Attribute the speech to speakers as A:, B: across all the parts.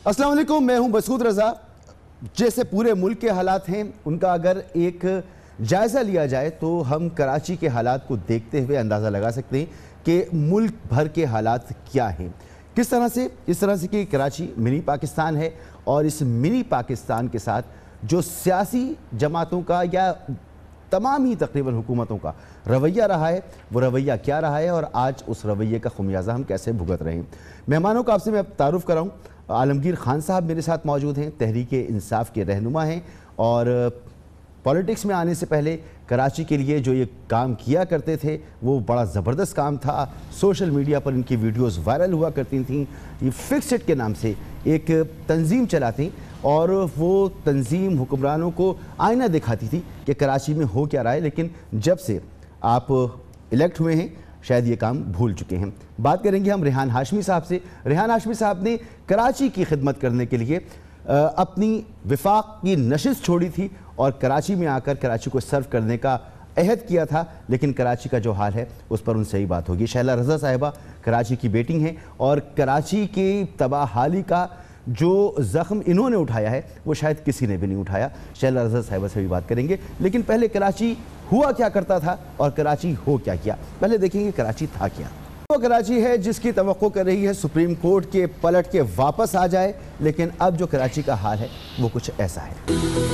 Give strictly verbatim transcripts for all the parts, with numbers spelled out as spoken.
A: السلام علیکم، میں ہوں مسعود رضا۔ جیسے پورے ملک کے حالات ہیں ان کا اگر ایک جائزہ لیا جائے تو ہم کراچی کے حالات کو دیکھتے ہوئے اندازہ لگا سکتے ہیں کہ ملک بھر کے حالات کیا ہیں۔ کس طرح سے اس طرح سے کہ کراچی منی پاکستان ہے، اور اس منی پاکستان کے ساتھ جو سیاسی جماعتوں کا یا تمام ہی تقریباً حکومتوں کا رویہ رہا ہے، وہ رویہ کیا رہا ہے اور آج اس رویے کا خمیازہ ہم کیسے بھگت رہے ہیں۔ مہمانوں کا آپ سے میں تعارف کراؤں۔ عالمگیر خان صاحب میرے ساتھ موجود ہیں، تحریک انصاف کے رہنما ہیں، اور پولیٹکس میں آنے سے پہلے کراچی کے لیے جو یہ کام کیا کرتے تھے وہ بڑا زبردست کام تھا۔ سوشل میڈیا پر ان کی ویڈیوز وائرل ہوا کرتی تھیں۔ یہ فکسڈ کے نام سے ایک تنظیم چلاتی اور وہ تنظیم حکمرانوں کو آئینہ دکھاتی تھی کہ کراچی میں ہو کیا رہا ہے، لیکن جب سے آپ الیکٹ ہوئے ہیں شاید یہ کام بھول چکے ہیں۔ بات کریں گے ہم ریحان ہاشمی صاحب سے۔ ریحان ہاشمی صاحب نے کراچی کی خدمت کرنے کے لیے اپنی وفاق کی نشست چھوڑی تھی اور کراچی میں آ کر کراچی کو سرو کرنے کا عہد کیا تھا، لیکن کراچی کا جو حال ہے اس پر ان سے ہی بات ہوگی۔ شہلا رضا صاحبہ کراچی کی بیٹی ہیں اور کراچی کی تباہ حالی کا جو زخم انہوں نے اٹھایا ہے وہ شاید کسی نے بھی نہیں اٹھایا۔ شہلا رضا صاحبہ سے بھی بات کریں گے، لیکن پہلے کراچی ہوا کیا کرتا تھا اور کراچی ہو کیا کیا، پہلے دیکھیں گے کراچی تھا کیا۔ وہ کراچی ہے جس کی توقع کر رہی ہے سپریم کورٹ کے پلٹ کے واپس آ جائے، لیکن اب جو کراچی کا حال ہے وہ کچھ ایسا ہے۔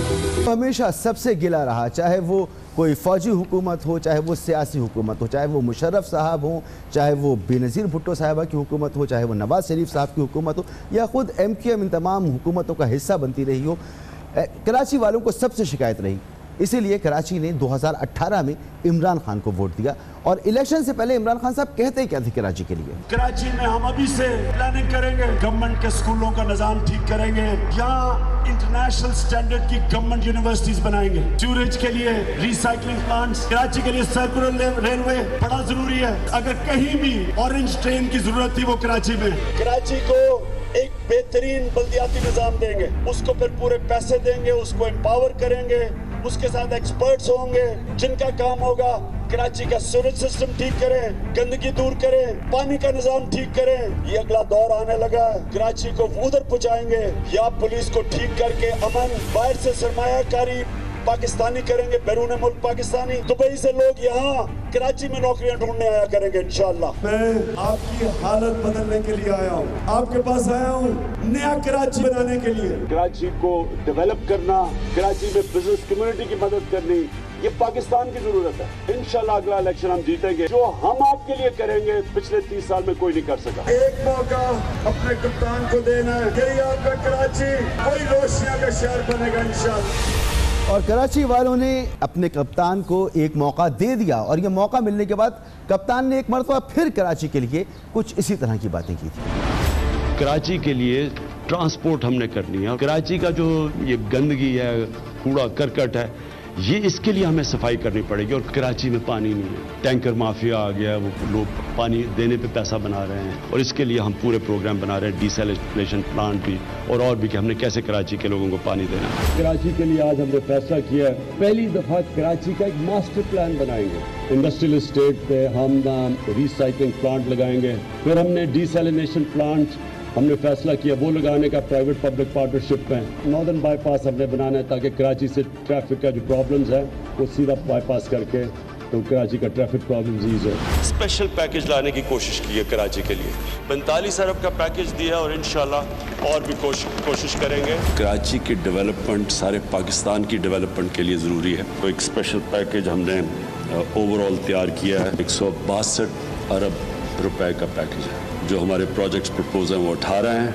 A: ہمیشہ سب سے گلا رہا، چاہے وہ کوئی فوجی حکومت ہو، چاہے وہ سیاسی حکومت ہو، چاہے وہ مشرف صاحب ہوں، چاہے وہ بے نظیر بھٹو صاحبہ کی حکومت ہو، چاہے وہ نواز شریف صاحب کی حکومت ہو، یا خود ایم کیو ایم ان تمام حکومتوں کا حصہ بنتی رہی ہو، کراچی والوں کو سب سے شکایت رہی۔ اسی لیے کراچی نے دو ہزار اٹھارہ میں عمران خان کو ووٹ دیا، اور الیکشن سے پہلے عمران خان صاحب کہتے کیا تھے کراچی کے لیے؟
B: کراچی میں ہم ابھی سے پلاننگ کریں گے، گورنمنٹ کے سکولوں کا نظام ٹھیک کریں گے، یہاں انٹرنیشنل سٹینڈرڈ کی گورنمنٹ یونیورسٹیز بنائیں گے، سیوریج کے لیے ری سائیکلنگ پلانٹس، کراچی کے لیے سرکولر ریلوے بڑا ضروری ہے۔ اگر کہیں بھی اورنج ٹرین کی ضرورت تھی وہ کراچی میں۔ کراچی کو ایک بہترین بلدیاتی نظام دیں گے، اس کو پھر پورے پیسے دیں گے، اس کو امپاور کریں گے، اس کے ساتھ ایکسپرٹس ہوں گے جن کا کام ہوگا کراچی کا سیوریج سسٹم ٹھیک کریں، گندگی دور کریں، پانی کا نظام ٹھیک کریں۔ یہ اگلا دور آنے لگا ہے، کراچی کو ادھر پہنچائیں گے، یا پولیس کو ٹھیک کر کے امن، باہر سے سرمایہ کاری پاکستانی کریں گے، بیرون ملک پاکستانی، دبئی سے لوگ یہاں کراچی میں نوکریاں ڈھونڈنے آیا کریں گے انشاءاللہ۔ میں آپ کی حالت بدلنے کے لیے آیا ہوں، آپ کے پاس آیا ہوں نیا کراچی بنانے کے لیے، کراچی کو ڈیولپ کرنا، کراچی میں بزنس کمیونٹی کی مدد کرنی، یہ پاکستان کی ضرورت ہے۔ انشاءاللہ اگلا الیکشن ہم جیتیں گے، جو ہم آپ کے لیے کریں گے پچھلے تیس سال میں کوئی نہیں کر سکا۔ ایک موقع اپنے کپتان کو دینا ہے، یہی آپ کا کراچی وہی روشنیاں کا شہر بنے گا انشاءاللہ۔
A: اور کراچی والوں نے اپنے کپتان کو ایک موقع دے دیا، اور یہ موقع ملنے کے بعد کپتان نے ایک مرتبہ پھر کراچی کے لیے کچھ اسی طرح کی باتیں کی تھی۔
C: کراچی کے لیے ٹرانسپورٹ ہم نے کرنی ہے، کراچی کا جو یہ گندگی ہے، کوڑا کرکٹ ہے، یہ اس کے لیے ہمیں صفائی کرنی پڑے گی، اور کراچی میں پانی نہیں ہے، ٹینکر مافیا آ گیا، وہ لوگ پانی دینے پہ پیسہ بنا رہے ہیں، اور اس کے لیے ہم پورے پروگرام بنا رہے ہیں، ڈیسیلیشن پلانٹ بھی اور اور بھی، کہ ہم نے کیسے کراچی کے لوگوں کو پانی دینا ہے۔
D: کراچی کے لیے آج ہم نے فیصلہ کیا ہے، پہلی دفعہ کراچی کا ایک ماسٹر پلان بنائیں گے، انڈسٹریل اسٹیٹ پہ ہم ری سائیکلنگ پلانٹ لگائیں گے، پھر ہم نے ڈیسیلیشن پلانٹ ہم نے فیصلہ کیا وہ لگانے کا پرائیویٹ پبلک پارٹنرشپ میں، ناردرن بائی پاس ہم نے بنانا ہے تاکہ کراچی سے ٹریفک کا جو پرابلمز ہے وہ سیدھا بائی پاس کر کے تو کراچی کا ٹریفک پرابلمز ایز ہو۔
C: اسپیشل پیکج لانے کی کوشش کی ہے کراچی کے لیے، پینتالیس ارب کا پیکج دیا، اور انشاءاللہ اور بھی کوشش کریں گے۔
E: کراچی کی ڈیولپمنٹ سارے پاکستان کی ڈیولپمنٹ کے لیے ضروری ہے، تو ایک اسپیشل پیکج ہم نے اوور آل تیار کیا ہے، ایک سو باسٹھ ارب روپے کا پیکج ہے، جو ہمارے پروجیکٹس پرپوز ہیں وہ اٹھارہ ہیں۔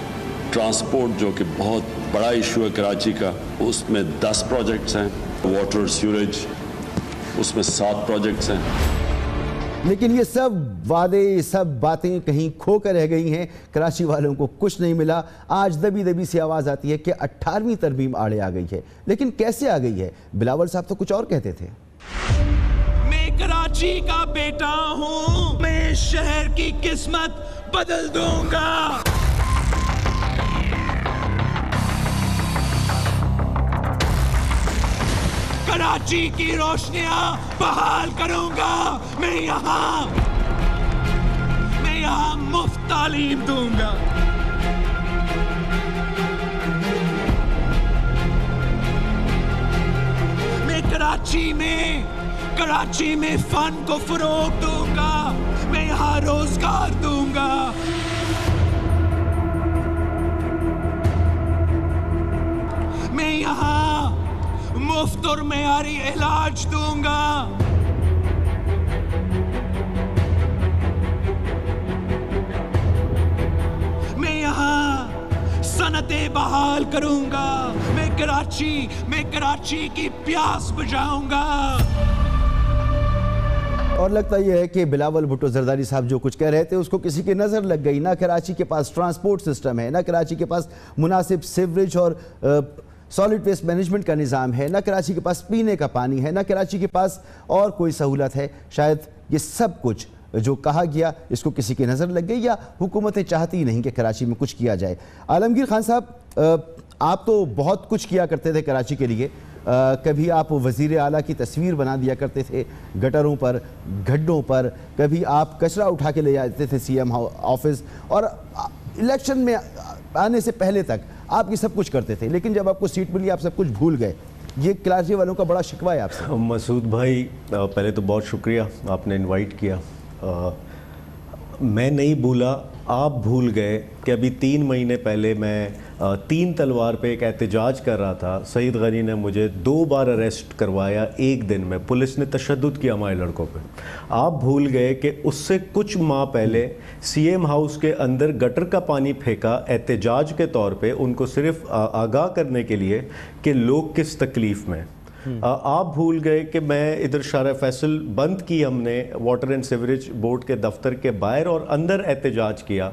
E: ٹرانسپورٹ جو کہ بہت بڑا ایشو ہے کراچی کا، اس میں دس پروجیکٹس ہیں، واٹر سیوریج اس میں سات پروجیکٹس ہیں۔
A: لیکن یہ سب وعدے، یہ سب باتیں کہیں کھو کر رہ گئی ہیں، کراچی والوں کو کچھ نہیں ملا۔ آج دبی دبی سی آواز آتی ہے کہ اٹھارہویں ترمیم آڑے آ گئی ہے، لیکن کیسے آ گئی ہے؟ بلاول صاحب تو کچھ اور کہتے تھے۔
F: میں کراچی کا بیٹا ہوں، میں شہر کی قسمت بدل دوں گا۔ کراچی کی روشنیاں بحال کروں گا، میں یہاں میں یہاں مفت تعلیم دوں گا۔ कराची में कराची में फन को फरोग दूंगा, मैं यहाँ रोजगार दूंगा, मैं यहाँ मुफ्त और मेयारी इलाज दूंगा, मैं यहाँ सनतें बहाल करूंगा, मैं कराची मैं कराची की प्यास बुझाऊंगा।
A: और लगता यह है कि बिलावल भुट्टो जरदारी साहब जो कुछ कह रहे थे उसको किसी की नज़र लग गई। ना कराची के पास ट्रांसपोर्ट सिस्टम है, ना कराची के पास मुनासिब सीवरेज और सॉलिड वेस्ट मैनेजमेंट का निज़ाम है, ना कराची के पास पीने का पानी है, ना कराची के पास और कोई सहूलत है। शायद ये सब कुछ जो कहा गया इसको किसी की नज़र लग गई या हुकूमतें चाहती ही नहीं कि कराची में कुछ किया जाए। आलमगीर खान साहब, आप तो बहुत कुछ किया करते थे कराची के लिए। आ, कभी आप वज़ीर आला की तस्वीर बना दिया करते थे गटरों पर, गड्ढों पर, कभी आप कचरा उठा के ले जाते थे सी एम ऑफिस, और इलेक्शन में आने से पहले तक आप ये सब कुछ करते थे, लेकिन जब आपको सीट मिली आप सब कुछ भूल गए। ये कराची वालों का बड़ा शिकवा है आपसे।
G: मसूद भाई, पहले तो बहुत शुक्रिया, आपने इनवाइट किया। आ, मैं नहीं भूला, आप भूल गए कि अभी तीन महीने पहले मैं आ, तीन तलवार पे एक एहतजाज कर रहा था। सईद गनी ने मुझे दो बार अरेस्ट करवाया एक दिन में, पुलिस ने तशद्दुद किया हमारे लड़कों पे। आप भूल गए कि उससे कुछ माह पहले सी एम हाउस के अंदर गटर का पानी फेंका एहतजाज के तौर पे, उनको सिर्फ आगाह करने के लिए कि लोग किस तकलीफ़ में। आ, आप भूल गए कि मैं इधर शारा फैसल बंद की हमने, वाटर एंड सीवरेज बोर्ड के दफ्तर के बाहर और अंदर एहतजाज किया,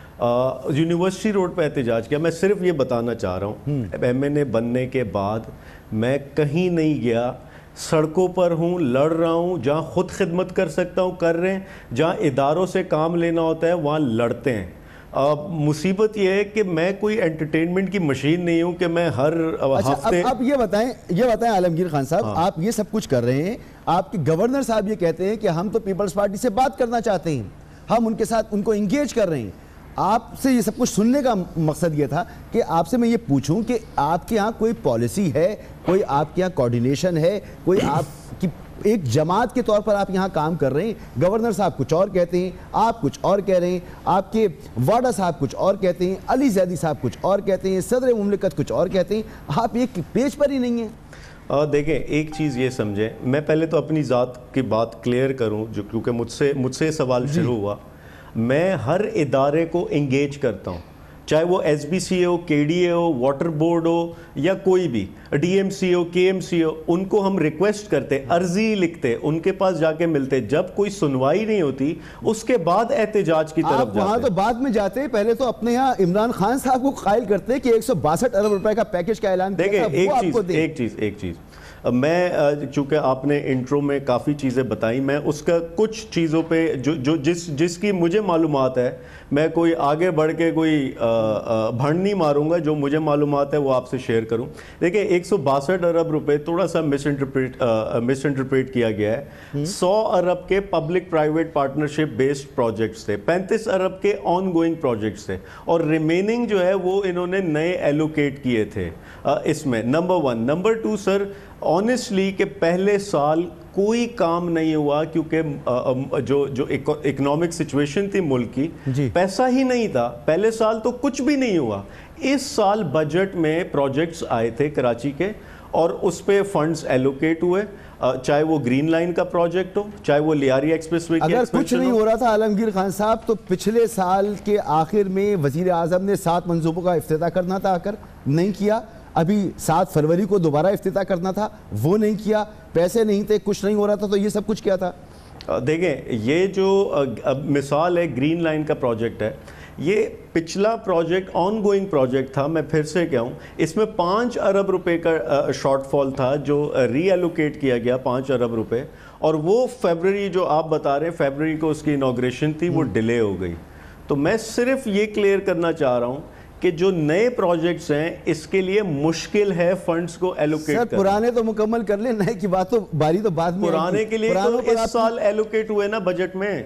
G: यूनिवर्सिटी रोड पर एहतजाज किया। मैं सिर्फ ये बताना चाह रहा हूँ, एम एन ए बनने के बाद मैं कहीं नहीं गया, सड़कों पर हूँ, लड़ रहा हूँ, जहाँ ख़ुद खिदमत कर सकता हूँ कर रहे हैं, जहाँ इदारों से काम लेना होता है वहाँ लड़ते हैं। अब मुसीबत ये है कि मैं कोई एंटरटेनमेंट की मशीन नहीं हूं कि मैं हर
A: अच्छा,
G: हफ्ते।
A: अब, अब ये बताएं ये बताएं आलमगीर खान साहब,
G: हाँ।
A: आप ये सब कुछ कर रहे हैं, आपके गवर्नर साहब ये कहते हैं कि हम तो पीपल्स पार्टी से बात करना चाहते हैं, हम उनके साथ उनको इंगेज कर रहे हैं। आपसे ये सब कुछ सुनने का मकसद ये था कि आपसे मैं ये पूछूं कि आपके यहाँ कोई पॉलिसी है, कोई आपके यहाँ कोऑर्डिनेशन है, कोई आपकी एक जमात के तौर पर आप यहाँ काम कर रहे हैं। गवर्नर साहब कुछ और कहते हैं, आप कुछ और कह रहे हैं, आपके वाडा साहब कुछ और कहते हैं, अली ज़ैदी साहब कुछ और कहते हैं, सदर मुमलिकत कुछ और कहते हैं, आप एक पेज पर ही नहीं हैं।
G: देखें, एक चीज़ ये समझें, मैं पहले तो अपनी ज़ात की बात क्लियर करूं, जो क्योंकि मुझसे मुझसे सवाल शुरू हुआ। मैं हर इदारे को इंगेज करता हूं, चाहे वो एस बी सी हो, के डी ए हो, वाटर बोर्ड हो या कोई भी, डी एम सी हो, के एम सी हो, उनको हम रिक्वेस्ट करते, अर्जी लिखते, उनके पास जाके मिलते। जब कोई सुनवाई नहीं होती उसके बाद एहतजाज की तरफ जाते।
A: वहां तो बाद में जाते, पहले तो अपने यहाँ इमरान खान साहब को कायल करते कि एक सौ बासठ अरब रुपए का पैकेज का ऐलान
G: किया था। देखिए, एक चीज एक चीज एक चीज मैं, चूँकि आपने इंट्रो में काफ़ी चीज़ें बताई, मैं उसका कुछ चीज़ों पे जो जो जिस जिसकी मुझे मालूमात है, मैं कोई आगे बढ़ के कोई भड़ नहीं मारूंगा, जो मुझे मालूमात है वो आपसे शेयर करूं। देखिए, एक सौ बासठ अरब रुपए थोड़ा सा मिस इंटरप्रेट मिस इंटरप्रेट किया गया है। सौ अरब के public private partnership based projects थे, पैंतीस अरब के ऑन गोइंग प्रोजेक्ट्स थे, और रिमेनिंग जो है वो इन्होंने नए एलोकेट किए थे इसमें। Number one. Number two, sir honestly कि पहले साल कोई काम नहीं हुआ, क्योंकि जो जो इकोनॉमिक सिचुएशन थी मुल्क की, पैसा ही नहीं था। पहले साल तो कुछ भी नहीं हुआ। इस साल बजट में प्रोजेक्ट्स आए थे कराची के, और उस पे फंड्स एलोकेट हुए, चाहे वो ग्रीन लाइन का प्रोजेक्ट हो, चाहे वो लियारी एक्सप्रेस वे की
A: अगर कुछ नहीं हो रहा था आलमगीर खान साहब, तो पिछले साल के आखिर में वजीर आजम ने सात मंसूबों का इफ्तिताह करना था, आकर नहीं किया। अभी सात फरवरी को दोबारा इफ्तिताह करना था, वो नहीं किया। पैसे नहीं थे, कुछ नहीं हो रहा था, तो ये सब कुछ क्या था?
G: देखें, ये जो अब मिसाल है ग्रीन लाइन का प्रोजेक्ट है, ये पिछला प्रोजेक्ट ऑन गोइंग प्रोजेक्ट था। मैं फिर से कहूँ, इसमें पाँच अरब रुपए का शॉर्टफॉल था जो री एलोकेट किया गया, पाँच अरब रुपए, और वो फरवरी जो आप बता रहे हैं, फरवरी को उसकी इनॉग्रेशन थी, वो डिले हो गई। तो मैं सिर्फ ये क्लियर करना चाह रहा हूँ कि जो नए प्रोजेक्ट्स हैं इसके लिए मुश्किल है फंड्स को एलोकेट करना।
A: पुराने तो मुकम्मल कर ले, नए की बात तो बारी तो बाद में।
G: पुराने के लिए तो इस साल एलोकेट हुए ना बजट में।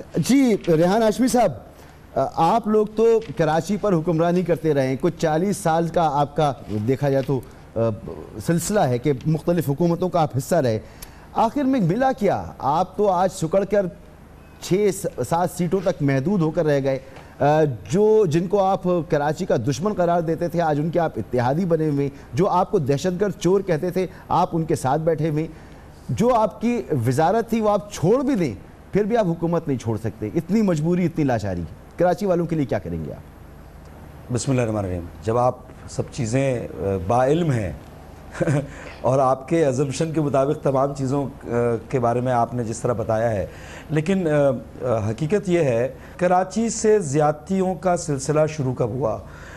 A: जी रेहान हाशमी साहब, आप लोग तो कराची पर हुक्मरानी करते रहे, कुछ चालीस साल का आपका देखा जाए तो سلسلہ ہے کہ مختلف حکومتوں کا آپ حصہ رہے، آخر میں ملا کیا؟ آپ تو آج سکڑ کر چھ سات سیٹوں تک محدود ہو کر رہ گئے. جو جن کو آپ کراچی کا دشمن قرار دیتے تھے آج ان کے آپ اتحادی بنے ہوئے، جو آپ کو دہشت گرد چور کہتے تھے آپ ان کے ساتھ بیٹھے ہوئے، جو آپ کی وزارت تھی وہ آپ چھوڑ بھی دیں پھر بھی آپ حکومت نہیں چھوڑ سکتے. اتنی مجبوری، اتنی لاچاری، کراچی والوں کے لیے کیا کریں گے آپ؟
H: بسم اللہ الرحمن الرحیم. جب آپ سب چیزیں با علم ہیں اور آپ کے ازمپشن کے مطابق تمام چیزوں کے بارے میں آپ نے جس طرح بتایا ہے، لیکن حقیقت یہ ہے کراچی سے زیادتیوں کا سلسلہ شروع کب ہوا؟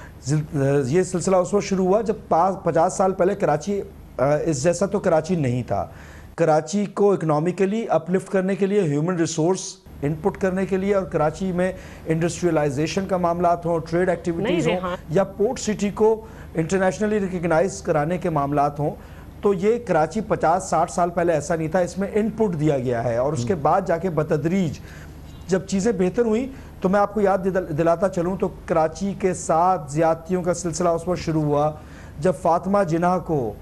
H: یہ سلسلہ اس وقت شروع ہوا جب پچاس سال پہلے کراچی اس جیسا تو کراچی نہیں تھا. کراچی کو اکنامیکلی اپلفٹ کرنے کے لیے، ہیومن ریسورس انپٹ کرنے کے لیے، اور کراچی میں انڈسٹریلائزیشن کا معاملات ہوں، ٹریڈ ایکٹیویٹیز ہوں، یا پورٹ سٹی کو انٹرنیشنلی ریکگنائز کرانے کے معاملات ہوں، تو یہ کراچی پچاس ساٹھ سال پہلے ایسا نہیں تھا. اس میں انپٹ دیا گیا ہے اور اس کے بعد جا کے بتدریج جب چیزیں بہتر ہوئیں تو میں آپ کو یاد دلاتا چلوں تو کراچی کے ساتھ زیادتیوں کا سلسلہ اس وقت شروع ہوا جب فاطمہ جناح کو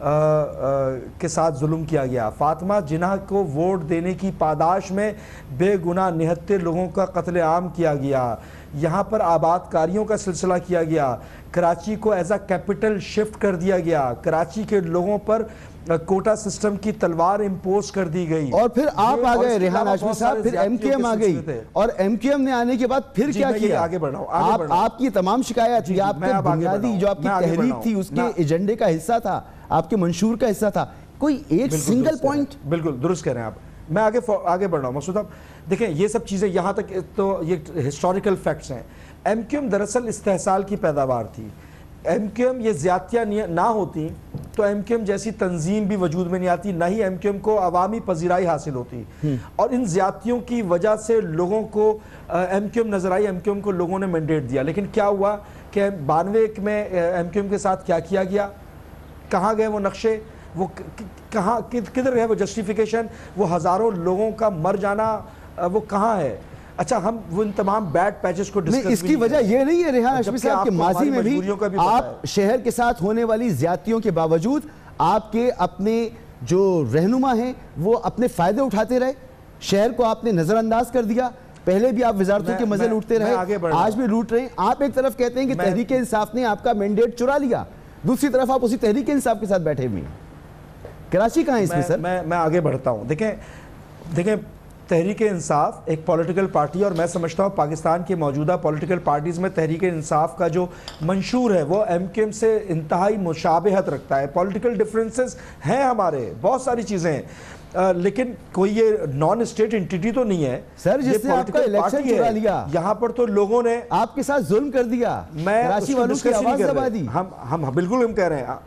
H: کے ساتھ ظلم کیا گیا. فاطمہ جناح کو ووٹ دینے کی پاداش میں بے گناہ نہتر لوگوں کا قتل عام کیا گیا. یہاں پر آباد کاریوں کا سلسلہ کیا گیا. کراچی کو ایز اے کیپٹل شفٹ کر دیا گیا. کراچی کے لوگوں پر کوٹا سسٹم کی تلوار امپوز کر دی گئی.
A: اور پھر آپ آ گئے ریحان ہاشمی صاحب، پھر ایم کیو ایم آ گئی، اور ایم کیو ایم نے آنے کے بعد پھر کیا کیا؟
H: آگے بڑھ رہا ہوں.
A: آپ کی تمام شکایات تھی، آپ کے بنیادی جو آپ کی تحریک تھی اس کے ایجنڈے کا حصہ تھا، آپ کے منشور کا حصہ تھا، کوئی ایک سنگل پوائنٹ؟
H: بالکل درست کہہ رہے ہیں آپ. میں آگے آگے بڑھ رہا ہوں مسعود صاحب. دیکھیں یہ سب چیزیں یہاں تک تو یہ ہسٹوریکل فیکٹس ہیں. ایم کیو ایم دراصل استحصال کی پیداوار تھی. ایم کیو ایم یہ زیادتیاں نہ ہوتی تو ایم کیو ایم جیسی تنظیم بھی وجود میں نہیں آتی، نہ ہی ایم کیو ایم کو عوامی پذیرائی حاصل ہوتی. اور ان زیادتیوں کی وجہ سے لوگوں کو ایم کیو ایم نظر آئی، ایم کیو ایم کو لوگوں نے مینڈیٹ دیا. لیکن کیا ہوا کہ بانوے میں ایم کیو ایم کے ساتھ کیا کیا گیا؟ کہاں گئے وہ نقشے؟ وہ کہاں کدھر ہے وہ جسٹیفیکیشن؟ وہ ہزاروں لوگوں کا مر جانا وہ کہاں ہے؟ اچھا ہم وہ ان تمام بیڈ پیچز کو ڈسکس،
A: اس کی وجہ یہ نہیں ہے ریحان ہاشمی صاحب کہ ماضی میں بھی آپ شہر کے ساتھ ہونے والی زیادتیوں کے باوجود آپ کے اپنے جو رہنما ہیں وہ اپنے فائدے اٹھاتے رہے، شہر کو آپ نے نظر انداز کر دیا. پہلے بھی آپ وزارتوں کے مزے لوٹتے رہے، آج بھی لوٹ رہے ہیں. آپ ایک طرف کہتے ہیں کہ تحریک انصاف نے آپ کا مینڈیٹ چرا لیا، دوسری طرف آپ اسی تحریک انصاف کے ساتھ بیٹھے ہوئے ہیں. کراچی کہاں ہے اس میں سر؟
H: میں آگے بڑھتا ہوں. دیکھیں دیکھیں تحریک انصاف ایک پولیٹیکل پارٹی، اور میں سمجھتا ہوں پاکستان کے موجودہ پولیٹیکل پارٹیز میں تحریک انصاف کا جو منشور ہے وہ ایم کیو ایم سے انتہائی مشابہت رکھتا ہے. پولیٹیکل ڈیفرنسز ہیں ہمارے، بہت ساری چیزیں ہیں، لیکن کوئی یہ نان اسٹیٹ انٹیٹی تو نہیں ہے
A: سر جس نے آپ کا الیکشن چرا لیا.
H: یہاں پر تو لوگوں نے
A: آپ کے ساتھ ظلم کر دیا، کراچی والوں کی آواز دبا دی.
H: ہم ہم بالکل ہم کہہ رہے ہیں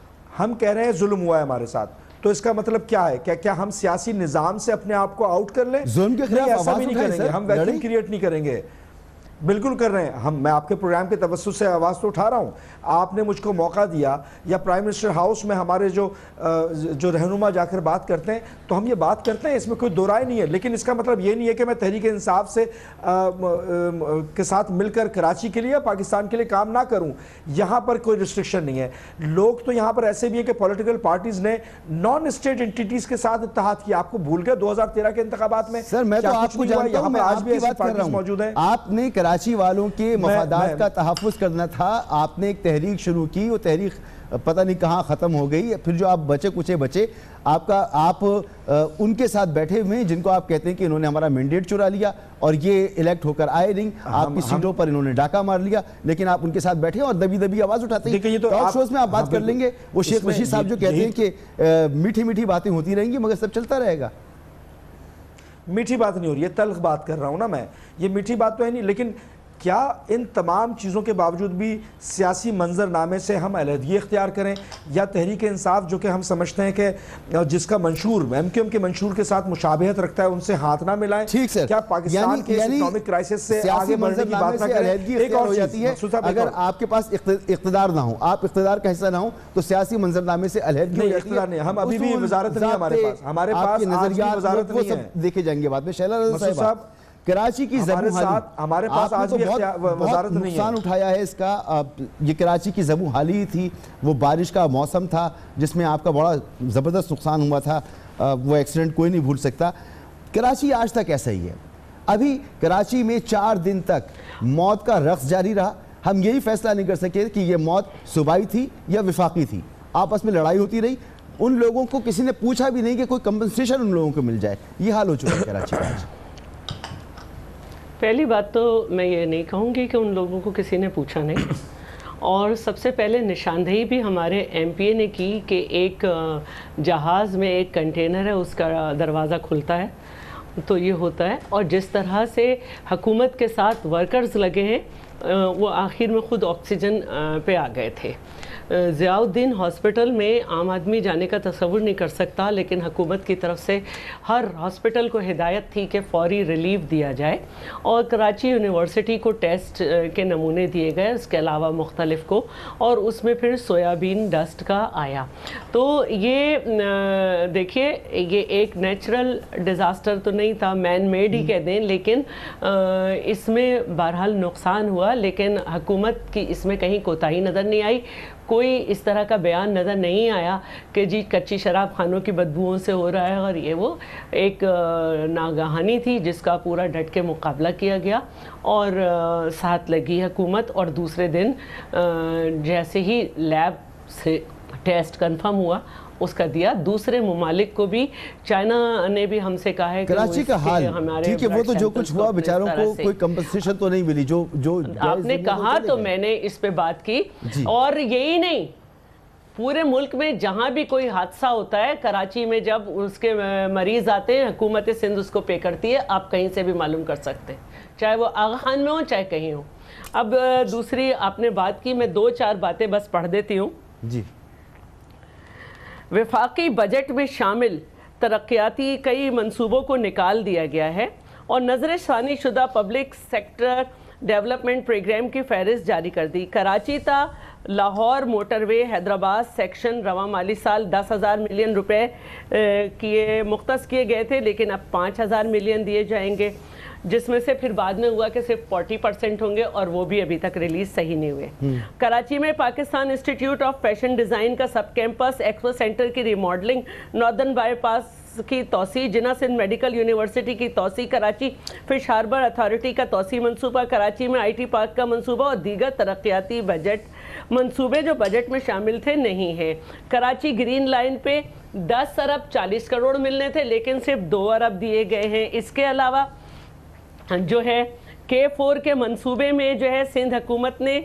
H: ہم کہہ رہے ہیں ظلم ہوا ہے ہمارے ساتھ. تو اس کا مطلب کیا ہے؟ کیا کیا ہم سیاسی نظام سے اپنے آپ کو آؤٹ کر لیں؟
A: ظلم کے خلاف
H: ایسا بھی نہیں کریں گے، ہم ویکیوم کریٹ نہیں کریں گے. بالکل کر رہے ہیں ہم. میں آپ کے پروگرام کے توسط سے آواز تو اٹھا رہا ہوں. آپ نے مجھ کو موقع دیا یا پرائم منسٹر ہاؤس میں ہمارے جو جو رہنما جا کر بات کرتے ہیں تو ہم یہ بات کرتے ہیں، اس میں کوئی دو رائے نہیں ہے. لیکن اس کا مطلب یہ نہیں ہے کہ میں تحریک انصاف سے کے ساتھ مل کر کراچی کے لیے پاکستان کے لیے کام نہ کروں. یہاں پر کوئی ریسٹرکشن نہیں ہے. لوگ تو یہاں پر ایسے بھی ہیں کہ پولیٹیکل پارٹیز نے نان اسٹیٹ انٹیٹیز کے ساتھ اتحاد کیا. آپ کو بھول گئے دو ہزار تیرہ کے انتخابات میں؟
A: سر میں تو آپ کو جانتا ہوں، میں آج بھی بات کر رہا ہوں. آپ نے کراچی والوں کے مفادات کا تحفظ کرنا تھا، آپ نے ایک تحریک شروع کی، وہ تحریک پتہ نہیں کہاں ختم ہو گئی. پھر جو آپ بچے کچے بچے آپ کا آپ ان کے ساتھ بیٹھے ہوئے ہیں جن کو آپ کہتے ہیں کہ انہوں نے ہمارا مینڈیٹ چرا لیا اور یہ الیکٹ ہو کر آئے نہیں، آپ کی سیٹوں پر انہوں نے ڈاکہ مار لیا، لیکن آپ ان کے ساتھ بیٹھے اور دبی دبی آواز اٹھاتے ہیں. ٹاک شوز میں آپ بات کر لیں گے، وہ شیخ رشید صاحب جو کہتے ہیں کہ میٹھی میٹھی باتیں ہوتی رہیں گی مگر سب چلتا رہے گا.
H: میٹھی بات نہیں ہو رہی ہے، تلخ بات کر رہا ہوں نا میں. یہ میٹھی بات تو ہے نہیں، لیکن کیا ان تمام چیزوں کے باوجود بھی سیاسی منظر نامے سے ہم علیحدگی اختیار کریں، یا تحریک انصاف جو کہ ہم سمجھتے ہیں کہ جس کا منشور ایم کیو ایم کے منشور کے ساتھ مشابہت رکھتا ہے ان سے ہاتھ نہ ملائیں؟
A: ٹھیک سر،
H: کیا پاکستان کے اکنامک کرائسس سے آگے بڑھنے کی بات نہ کریں؟
A: ایک اور جاتی ہے اگر آپ کے پاس اقتدار نہ ہو، آپ اقتدار کا حصہ نہ ہو تو سیاسی منظر نامے سے علیحدگی ہو جاتی ہے.
H: اقتدار نہیں، ہم ابھی بھی وزارت نہیں ہمارے پاس، ہمارے پاس
A: نظریات دیکھے جائیں گے بعد میں. شیلا رضا صاحب کراچی کی
H: ہمارے
A: زبوں
H: ساتھ ہمارے پاس آج بھی وزارت نہیں ہے.
A: نقصان اٹھایا ہے اس کا. یہ کراچی کی زبوں حالی ہی تھی, وہ بارش کا موسم تھا جس میں آپ کا بڑا زبردست نقصان ہوا تھا, وہ ایکسیڈنٹ کوئی نہیں بھول سکتا. کراچی آج تک ایسا ہی ہے. ابھی کراچی میں چار دن تک موت کا رقص جاری رہا. ہم یہی فیصلہ نہیں کر سکے کہ یہ موت صوبائی تھی یا وفاقی تھی. آپس میں لڑائی ہوتی رہی. ان لوگوں کو کسی نے پوچھا بھی نہیں کہ کوئی کمپنسیشن ان لوگوں کو مل جائے. یہ حال ہو چکا ہے کراچی کا آج.
I: پہلی بات تو میں یہ نہیں کہوں گی کہ ان لوگوں کو کسی نے پوچھا نہیں, اور سب سے پہلے نشاندہی بھی ہمارے ایم پی اے نے کی کہ ایک جہاز میں ایک کنٹینر ہے, اس کا دروازہ کھلتا ہے تو یہ ہوتا ہے. اور جس طرح سے حکومت کے ساتھ ورکرز لگے ہیں وہ آخر میں خود آکسیجن پہ آ گئے تھے. ضیاء الدین ہاسپٹل میں عام آدمی جانے کا تصور نہیں کر سکتا, لیکن حکومت کی طرف سے ہر ہاسپٹل کو ہدایت تھی کہ فوری ریلیف دیا جائے, اور کراچی یونیورسٹی کو ٹیسٹ کے نمونے دیے گئے, اس کے علاوہ مختلف کو, اور اس میں پھر سویابین ڈسٹ کا آیا. تو یہ دیکھیے یہ ایک نیچرل ڈیزاسٹر تو نہیں تھا, مین میڈ ہی کہہ دیں, لیکن اس میں بہرحال نقصان ہوا, لیکن حکومت کی اس میں کہیں کوتاہی نظر نہیں آئی. کوئی اس طرح کا بیان نظر نہیں آیا کہ جی کچی شراب خانوں کی بدبوؤں سے ہو رہا ہے, اور یہ وہ ایک ناگہانی تھی جس کا پورا ڈٹ کے مقابلہ کیا گیا, اور ساتھ لگی حکومت. اور دوسرے دن جیسے ہی لیب سے ٹیسٹ کنفرم ہوا اس کا دیا. دوسرے ممالک کو بھی, چائنا نے بھی ہم سے کہا ہے کہ
A: کراچی کا حال ٹھیک ہے, وہ تو جو کچھ ہوا بیچاروں کو کوئی کمپنسیشن تو نہیں ملی. جو جو
I: آپ نے کہا تو میں نے اس پہ بات کی. اور یہی نہیں, پورے ملک میں جہاں بھی کوئی حادثہ ہوتا ہے, کراچی میں جب اس کے مریض آتے ہیں حکومت سندھ اس کو پے کرتی ہے. آپ کہیں سے بھی معلوم کر سکتے ہیں, چاہے وہ آغا خان میں ہوں چاہے کہیں ہوں. اب دوسری آپ نے بات کی, میں دو چار باتیں بس پڑھ دیتی ہوں.
A: جی.
I: وفاقی بجٹ میں شامل ترقیاتی کئی منصوبوں کو نکال دیا گیا ہے, اور نظر ثانی شدہ پبلک سیکٹر ڈیولپمنٹ پروگرام کی فہرست جاری کر دی. کراچی تا Lahore motorway Hyderabad section رواں مالی سال دس ہزار ملین روپے کیے مختص کیے گئے تھے, لیکن اب پانچ ہزار ملین دیے جائیں گے, جس میں سے پھر بعد میں ہوا کہ صرف فورٹی پرسنٹ ہوں گے, اور وہ بھی ابھی تک ریلیز صحیح نہیں ہوئے. کراچی میں Pakistan institute of fashion design کا سب کیمپس ایکسپو سینٹر کی ریماڈلنگ, ناردرن بائی پاس کی توسیع, جناح سندھ میڈیکل یونیورسٹی کی توسیع, کراچی فش ہاربر اتھارٹی کا توسیع منصوبہ, کراچی میں آئی ٹی پارک کا منصوبہ, اور دیگر ترقیاتی بجٹ منصوبے جو بجٹ میں شامل تھے نہیں ہیں. کراچی گرین لائن پہ دس ارب چالیس کروڑ ملنے تھے, لیکن صرف دو ارب دیے گئے ہیں. اس کے علاوہ جو ہے کے فور کے منصوبے میں جو ہے سندھ حکومت نے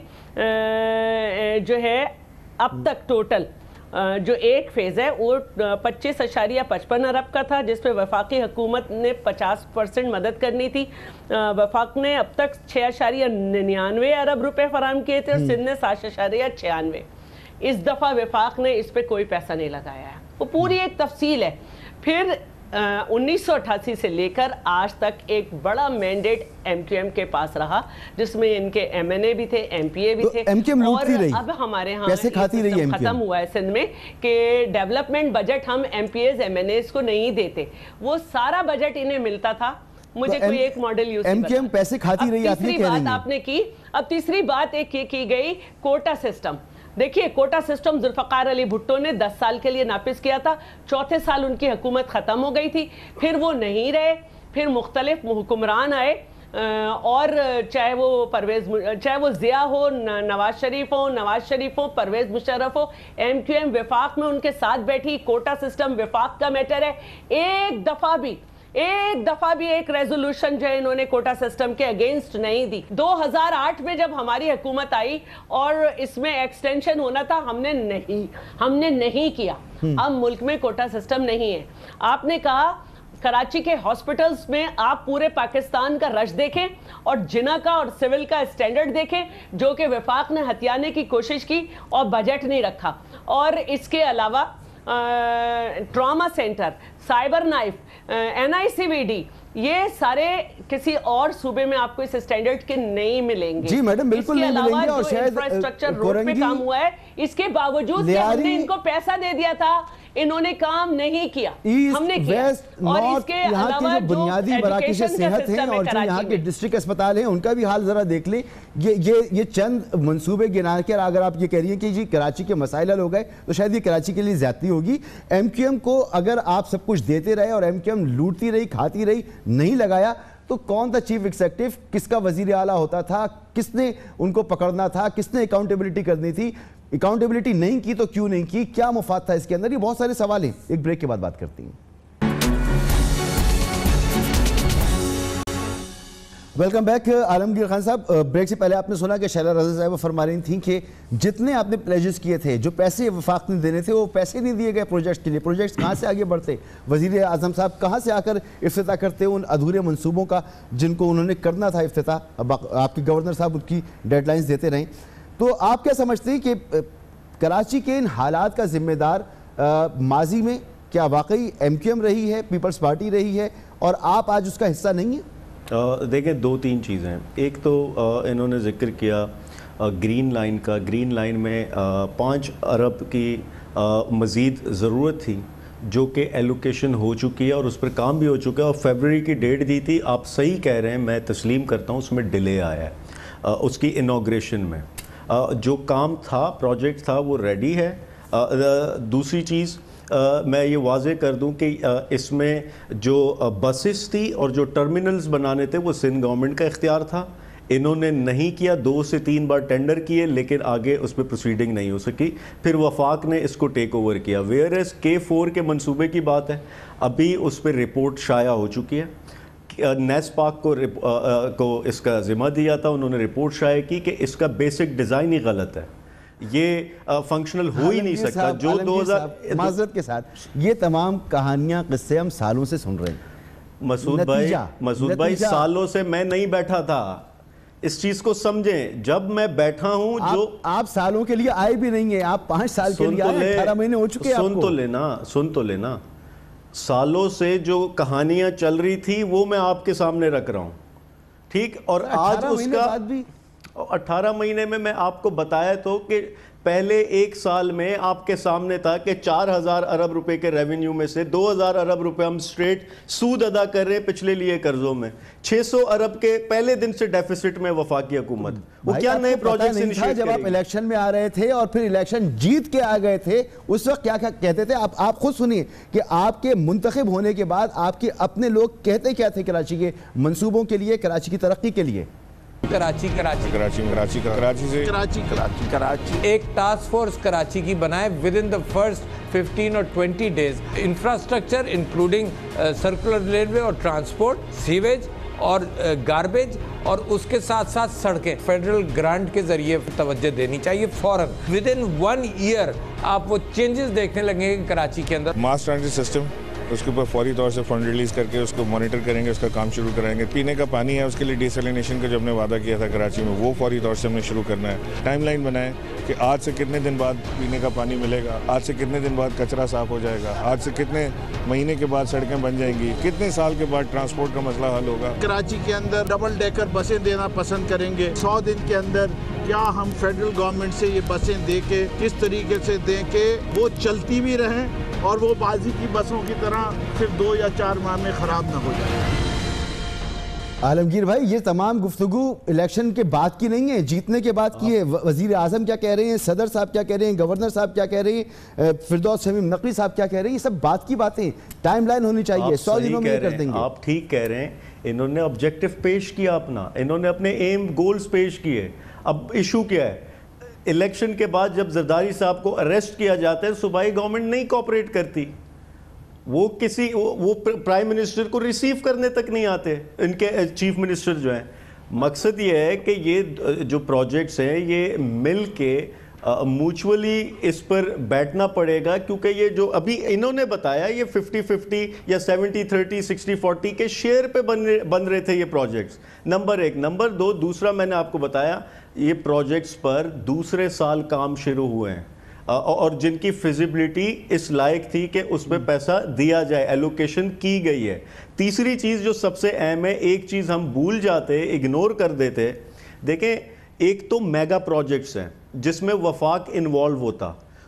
I: جو ہے اب تک ٹوٹل جو ایک فیز ہے وہ پچیس اشاریہ پچپن ارب کا تھا, جس پہ وفاقی حکومت نے پچاس پرسنٹ مدد کرنی تھی. وفاق نے اب تک چھ اشاریہ ننانوے ارب روپے فراہم کیے تھے, اور سندھ نے سات اشاریہ چھیانوے. اس دفعہ وفاق نے اس پہ کوئی پیسہ نہیں لگایا ہے. وہ پوری ایک تفصیل ہے. پھر انیس سو اٹھاسی سے لے کر آج تک ایک بڑا مینڈیٹ ایم کیو ایم کے پاس رہا, جس میں ان کے ایم این اے بھی تھے, ایم پی اے بھی تھے, اور اب ہمارے ہاں ختم ہوا ہے سندھ میں کہ ڈیولپمنٹ بجٹ ہم M P As M N As کو نہیں دیتے, وہ سارا بجٹ انہیں ملتا تھا. مجھے کوئی ایک model use
A: M Q M پیسے کھاتی رہی.
I: تیسری بات آپ نے کی, اب تیسری بات ایک یہ کی گئی کوٹا سسٹم. دیکھیے کوٹا سسٹم ذوالفقار علی بھٹو نے دس سال کے لیے نافذ کیا تھا, چوتھے سال ان کی حکومت ختم ہو گئی تھی, پھر وہ نہیں رہے, پھر مختلف حکمران آئے, اور چاہے وہ پرویز چاہے وہ ضیاء ہو, نواز شریف ہو نواز شریف ہو پرویز مشرف ہو, ایم کیو ایم وفاق میں ان کے ساتھ بیٹھی. کوٹا سسٹم وفاق کا میٹر ہے. ایک دفعہ بھی ایک دفعہ بھی ایک ریزولوشن جو ہے انہوں نے کوٹا سسٹم کے اگینسٹ نہیں دی. دو ہزار آٹھ میں جب ہماری حکومت آئی اور اس میں ایکسٹینشن ہونا تھا, ہم نے نہیں ہم نے نہیں کیا. اب ملک میں کوٹا سسٹم نہیں ہے. آپ نے کہا کراچی کے ہاسپٹلز میں آپ پورے پاکستان کا رش دیکھیں اور جنا کا اور سول کا اسٹینڈرڈ دیکھیں, جو کہ وفاق نے ہتھیانے کی کوشش کی اور بجٹ نہیں رکھا. اور اس کے علاوہ trauma centre, cyber knife, N I C V D, یہ سارے کسی اور صوبے میں آپ کو اس اسٹینڈرڈ کے نہیں ملیں گے.
A: جی میڈم بالکل نہیں ملیں گے. اور شاید
I: انفراسٹرکچر روڈ پہ کام ہوا ہے, اس کے باوجود کہ ہم نے ان کو پیسہ دے دیا تھا, انہوں نے کام نہیں کیا، ہم نے کیا. اور اس کے علاوہ جو
A: بنیادی مراکز صحت ہیں اور جو یہاں کے ڈسٹرکٹ اسپتال ہیں ان کا بھی حال ذرا دیکھ لیں. یہ یہ چند منصوبے گنا کر اگر آپ یہ کہہ رہی ہیں کہ جی کراچی کے مسائل حل ہو گئے تو شاید یہ کراچی کے لیے زیادتی ہوگی. ایم کیو ایم کو اگر آپ سب کچھ دیتے رہے اور ایم کیو ایم لوٹتی رہی کھاتی رہی نہیں لگایا تو کون تھا چیف ایگزیکٹو, کس کا وزیر اعلیٰ ہوتا تھا, کس نے ان کو پکڑنا تھا, کس نے اکاؤنٹیبلٹی کرنی تھی, اکاؤنٹیبلٹی نہیں کی تو کیوں نہیں کی, کیا مفاد تھا اس کے اندر؟ یہ بہت سارے سوال ہیں. ایک بریک کے بعد بات کرتی ہیں. Welcome back. عالمگیر خان صاحب, بریک سے پہلے آپ نے سنا کہ شیلا رضا صاحبہ فرما رہی تھیں کہ جتنے آپ نے پلیجز کیے تھے, جو پیسے وفاق نے دینے تھے, وہ پیسے نہیں دیے گئے پروجیکٹس کے لیے. پروجیکٹس کہاں سے آگے بڑھتے؟ وزیر اعظم صاحب کہاں سے آ کر افتتاح کرتے ان ادھورے منصوبوں کا جن کو انہوں نے کرنا تھا افتتاح؟ اب آپ کے گورنر صاحب ان کی ڈیڈ لائنز دیتے رہیں. تو آپ کیا سمجھتے ہیں کہ کراچی کے ان حالات کا ذمہ دار ماضی میں کیا واقعی ایم کیو ایم رہی ہے, پیپلز پارٹی رہی ہے, اور آپ آج اس کا حصہ نہیں ہیں؟
G: دیکھیں, دو تین چیزیں ہیں. ایک تو انہوں نے ذکر کیا گرین لائن کا. گرین لائن میں پانچ ارب کی مزید ضرورت تھی جو کہ ایلوکیشن ہو چکی ہے اور اس پر کام بھی ہو چکا ہے, اور فیبرری کی ڈیٹ دی تھی. آپ صحیح کہہ رہے ہیں, میں تسلیم کرتا ہوں, اس میں ڈیلے آیا ہے اس کی انوگریشن میں. جو کام تھا, پروجیکٹ تھا, وہ ریڈی ہے. دوسری چیز میں یہ واضح کر دوں کہ اس میں جو بسز تھی اور جو ٹرمینلز بنانے تھے وہ سندھ گورنمنٹ کا اختیار تھا. انہوں نے نہیں کیا, دو سے تین بار ٹینڈر کیے لیکن آگے اس پہ پروسیڈنگ نہیں ہو سکی. پھر وفاق نے اس کو ٹیک اوور کیا. ویئر ایز کے فور کے منصوبے کی بات ہے, ابھی اس پہ رپورٹ شائع ہو چکی ہے. نیس پاک کو کو اس کا ذمہ دیا تھا, انہوں نے رپورٹ شائع کی کہ اس کا بیسک ڈیزائن ہی غلط ہے, یہ فنکشنل ہو ہی نہیں سکتا. جو دو ہزار
A: معذرت کے ساتھ یہ تمام کہانیاں ہیں ہم سالوں سے سن رہے ہیں.
G: مسعود بھائی مسعود بھائی سالوں سے میں نہیں بیٹھا تھا, اس چیز کو سمجھیں. جب میں بیٹھا ہوں, جو
A: آپ سالوں کے لیے آئے بھی نہیں ہیں, آپ پانچ سال کے لیے آئے, اٹھارہ مہینے ہو چکے.
G: سن تو لینا سن تو لینا سالوں سے جو کہانیاں چل رہی تھی وہ میں آپ کے سامنے رکھ رہا ہوں, ٹھیک. اور آج اس کا اٹھارہ مہینے میں میں آپ کو بتایا تو کہ پہلے ایک سال میں آپ کے سامنے تھا کہ چار ہزار ارب روپے کے ریونیو میں سے دو ہزار ارب روپے ہم سٹریٹ سود ادا کر رہے ہیں پچھلے لیے قرضوں میں. چھ سو ارب کے پہلے دن سے ڈیفیسٹ میں وفاقی حکومت. وہ کیا نئے پروجیکٹس انیشیٹ کرے گی؟
A: جب آپ الیکشن میں آ رہے تھے اور پھر الیکشن جیت کے آ گئے تھے, اس وقت کیا کہتے تھے آپ؟ آپ خود سنیے کہ آپ کے منتخب ہونے کے بعد آپ کے اپنے لوگ کہتے کیا تھے کراچی کے منصوبوں کے لیے, کراچی کی ترقی کے لیے؟
J: کراچی کراچی
K: کراچی کراچی کراچی سے
J: کراچی کراچی کراچی ایک ٹاسک فورس کراچی کی بنائے within the first fifteen اور twenty days. Infrastructure including circular railway اور ٹرانسپورٹ, سیویج اور گاربیج, اور اس کے ساتھ ساتھ سڑکیں فیڈرل گرانٹ کے ذریعے توجہ دینی چاہیے فوراً. ود ان ون ایئر آپ وہ چینجز دیکھنے لگیں گے کراچی کے اندر.
K: ماس ٹرانزٹ سسٹم, اس کے اوپر فوری طور سے فنڈ ریلیز کر کے اس کو مانیٹر کریں گے, اس کا کام شروع کرائیں گے. پینے کا پانی ہے, اس کے لیے ڈیسیلینیشن کا جو ہم نے وعدہ کیا تھا کراچی میں, وہ فوری طور سے ہم نے شروع کرنا ہے. ٹائم لائن بنائیں کہ آج سے کتنے دن بعد پینے کا پانی ملے گا, آج سے کتنے دن بعد کچرا صاف ہو جائے گا, آج سے کتنے مہینے کے بعد سڑکیں بن جائیں گی, کتنے سال کے بعد ٹرانسپورٹ کا مسئلہ حل ہوگا.
L: کراچی کے اندر ڈبل ڈیکر بسیں دینا پسند کریں گے. سو دن کے اندر کیا ہم فیڈرل گورنمنٹ سے یہ بسیں دے کے کس طریقے سے دیں کہ وہ چلتی بھی رہیں اور وہ بازی کی بسوں کی طرح صرف دو یا چار ماہ میں خراب نہ ہو جائے.
A: عالمگیر بھائی, یہ تمام گفتگو الیکشن کے بعد کی نہیں ہے, جیتنے کے بعد کی ہے. وزیر اعظم کیا کہہ رہے ہیں, صدر صاحب کیا کہہ رہے ہیں, گورنر صاحب کیا کہہ رہے ہیں, فردوس شمیم نقوی صاحب کیا کہہ رہے ہیں, یہ سب بات کی باتیں. ٹائم لائن ہونی چاہیے, سو دنوں میں کر دیں گے.
G: آپ ٹھیک کہہ رہے ہیں, انہوں نے آبجیکٹیو پیش کیا اپنا, انہوں نے اپنے ایم گولز پیش کیے. اب ایشو کیا ہے؟ الیکشن کے بعد جب زرداری صاحب کو اریسٹ کیا جاتا ہے, صوبائی گورنمنٹ نہیں کوپریٹ کرتی. وہ کسی وہ پرائم منسٹر کو ریسیو کرنے تک نہیں آتے, ان کے چیف منسٹر جو ہیں. مقصد یہ ہے کہ یہ جو پروجیکٹس ہیں یہ مل کے موچولی اس پر بیٹھنا پڑے گا, کیونکہ یہ جو ابھی انہوں نے بتایا یہ ففٹی ففٹی یا سیونٹی تھرٹی سکسٹی فورٹی کے شیئر پہ بن رہے تھے یہ پروجیکٹس. نمبر ایک. نمبر دو, دوسرا میں نے آپ کو بتایا یہ پروجیکٹس پر دوسرے سال کام شروع ہوئے ہیں اور جن کی فیزیبلٹی اس لائق تھی کہ اس پہ پیسہ دیا جائے, ایلوکیشن کی گئی ہے. تیسری چیز جو سب سے اہم ہے, ایک چیز ہم بھول جاتے, اگنور کر دیتے. دیکھیں, ایک تو میگا پروجیکٹس ہیں جس میں وفاق انوالو ہوتا,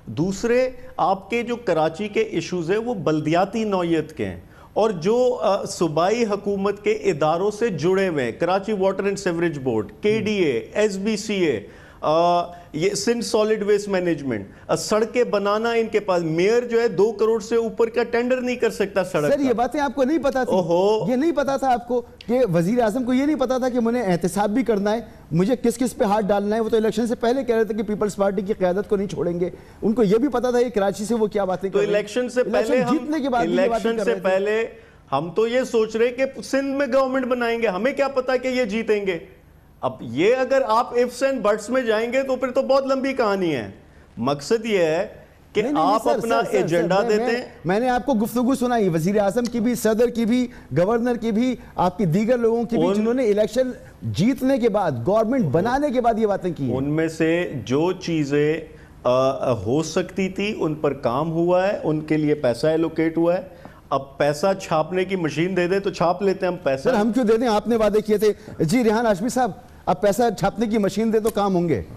G: دوسرے آپ کے جو کراچی کے ایشوز ہیں وہ بلدیاتی نوعیت کے ہیں اور جو صوبائی حکومت کے اداروں سے جڑے ہوئے ہیں، Karachi water and sewerage board, K D A, S B C A, یہ سندھ سالڈ ویسٹ مینجمنٹ، سڑکیں بنانا ان کے پاس، میئر جو ہے دو کروڑ سے اوپر کا ٹینڈر نہیں کر سکتا سڑک.
A: سر یہ باتیں آپ کو نہیں پتا تھی؟ یہ نہیں پتا تھا آپ کو کہ وزیر اعظم کو یہ نہیں پتا تھا کہ مجھے احتساب بھی کرنا ہے، مجھے کس کس پہ ہاتھ ڈالنا ہے؟ وہ تو الیکشن سے پہلے کہہ رہے تھے کہ پیپلز پارٹی کی قیادت کو نہیں چھوڑیں گے. ان کو یہ بھی پتا تھا کہ کراچی سے وہ کیا باتیں کر رہے ہیں.
G: تو الیکشن سے پہلے الیکشن سے پہلے ہم تو یہ سوچ رہے کہ سندھ میں گورنمنٹ بنائیں گے، ہمیں کیا پتا کہ یہ جیتیں گے. اب یہ اگر آپ ifs and buts میں جائیں گے تو پھر تو بہت لمبی کہانی ہے. مقصد یہ ہے کہ آپ اپنا ایجنڈا دیتے ہیں.
A: میں نے آپ کو گفتگو سنائی وزیر اعظم کی بھی، صدر کی بھی، گورنر کی بھی، آپ کی دیگر لوگوں کی بھی، جنہوں نے الیکشن جیتنے کے بعد، گورنمنٹ بنانے کے بعد یہ باتیں کی.
G: ان میں سے جو چیزیں ہو سکتی تھی ان پر کام ہوا ہے، ان کے لیے پیسہ ایلوکیٹ ہوا ہے. اب پیسہ چھاپنے کی مشین دے دیں تو چھاپ لیتے ہیں ہم پیسہ.
A: سر ہم کیوں دے دیں؟ آپ نے وعدے کیے تھے. جی ریحان ہاشمی صاحب، اب پیسہ چھاپنے کی مشین دے تو کام ہوں گے.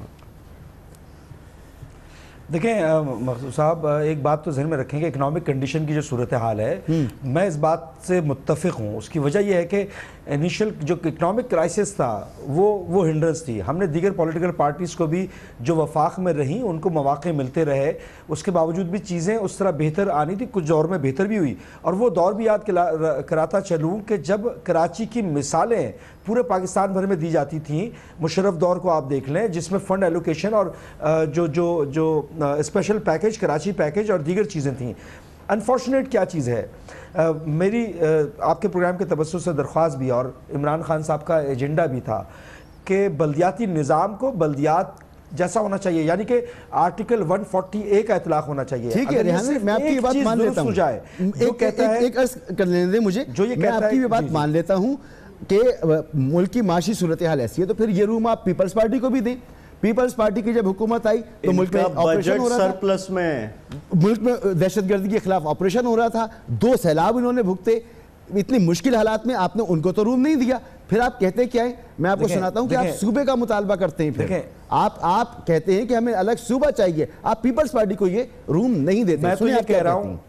H: دیکھیں مقصود صاحب، ایک بات تو ذہن میں رکھیں کہ اکنامک کنڈیشن کی جو صورتحال ہے، میں اس بات سے متفق ہوں. اس کی وجہ یہ ہے کہ انیشل جو اکنامک کرائسس تھا وہ وہ ہنڈرنس تھی. ہم نے دیگر پولیٹیکل پارٹیز کو بھی جو وفاق میں رہیں ان کو مواقع ملتے رہے، اس کے باوجود بھی چیزیں اس طرح بہتر آنی تھی. کچھ دور میں بہتر بھی ہوئی، اور وہ دور بھی یاد کراتا چلوں کہ جب کراچی کی مثالیں پورے پاکستان بھر میں دی جاتی تھیں. مشرف دور کو آپ دیکھ لیں جس میں فنڈ ایلوکیشن اور جو جو جو اسپیشل پیکج، کراچی پیکج اور دیگر چیزیں تھیں. انفارچونیٹ کیا چیز ہے، میری آپ کے پروگرام کے تبصر سے درخواست بھی اور عمران خان صاحب کا ایجنڈا بھی تھا کہ بلدیاتی نظام کو بلدیات جیسا ہونا چاہیے، یعنی کہ آرٹیکل ون فورٹی اے کا اطلاق ہونا چاہیے.
A: ٹھیک ہے ریحان، میں آپ کی بات مان لیتا ہوں. ایک عرض کر لینے دیں مجھے، میں آپ کی بات مان لیتا ہوں کہ ملک کی معاشی صورتحال ایسی ہے تو پھر یہ روم آپ پیپلز پارٹی کو بھی دیں. پیپلز پارٹی کی جب حکومت آئی تو ملک میں آپریشن ہو رہا تھا، سرپلس میں ملک میں دہشت گردی کے خلاف آپریشن ہو رہا تھا، دو سیلاب انہوں نے بھگتے. اتنی مشکل حالات میں آپ نے ان کو تو روم نہیں دیا. پھر آپ کہتے کیا ہیں؟ میں آپ کو سناتا ہوں کہ آپ صوبے کا مطالبہ کرتے ہیں. پھر آپ آپ کہتے ہیں کہ ہمیں الگ صوبہ چاہیے، آپ پیپلز پارٹی کو یہ روم نہیں دیتے.
H: میں تو یہ کہہ رہا ہوں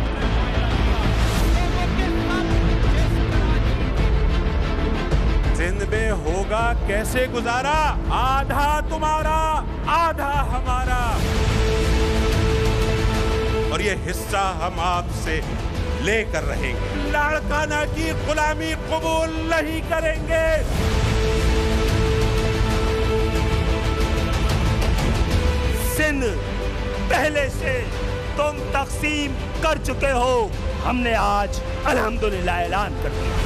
F: زند میں ہوگا کیسے گزارا، آدھا تمہارا آدھا ہمارا، اور یہ حصہ ہم آپ سے لے کر رہیں گے. لاڑکانہ کی غلامی قبول نہیں کریں گے. سندھ پہلے سے تم تقسیم کر چکے ہو، ہم نے آج الحمدللہ اعلان کر دیا.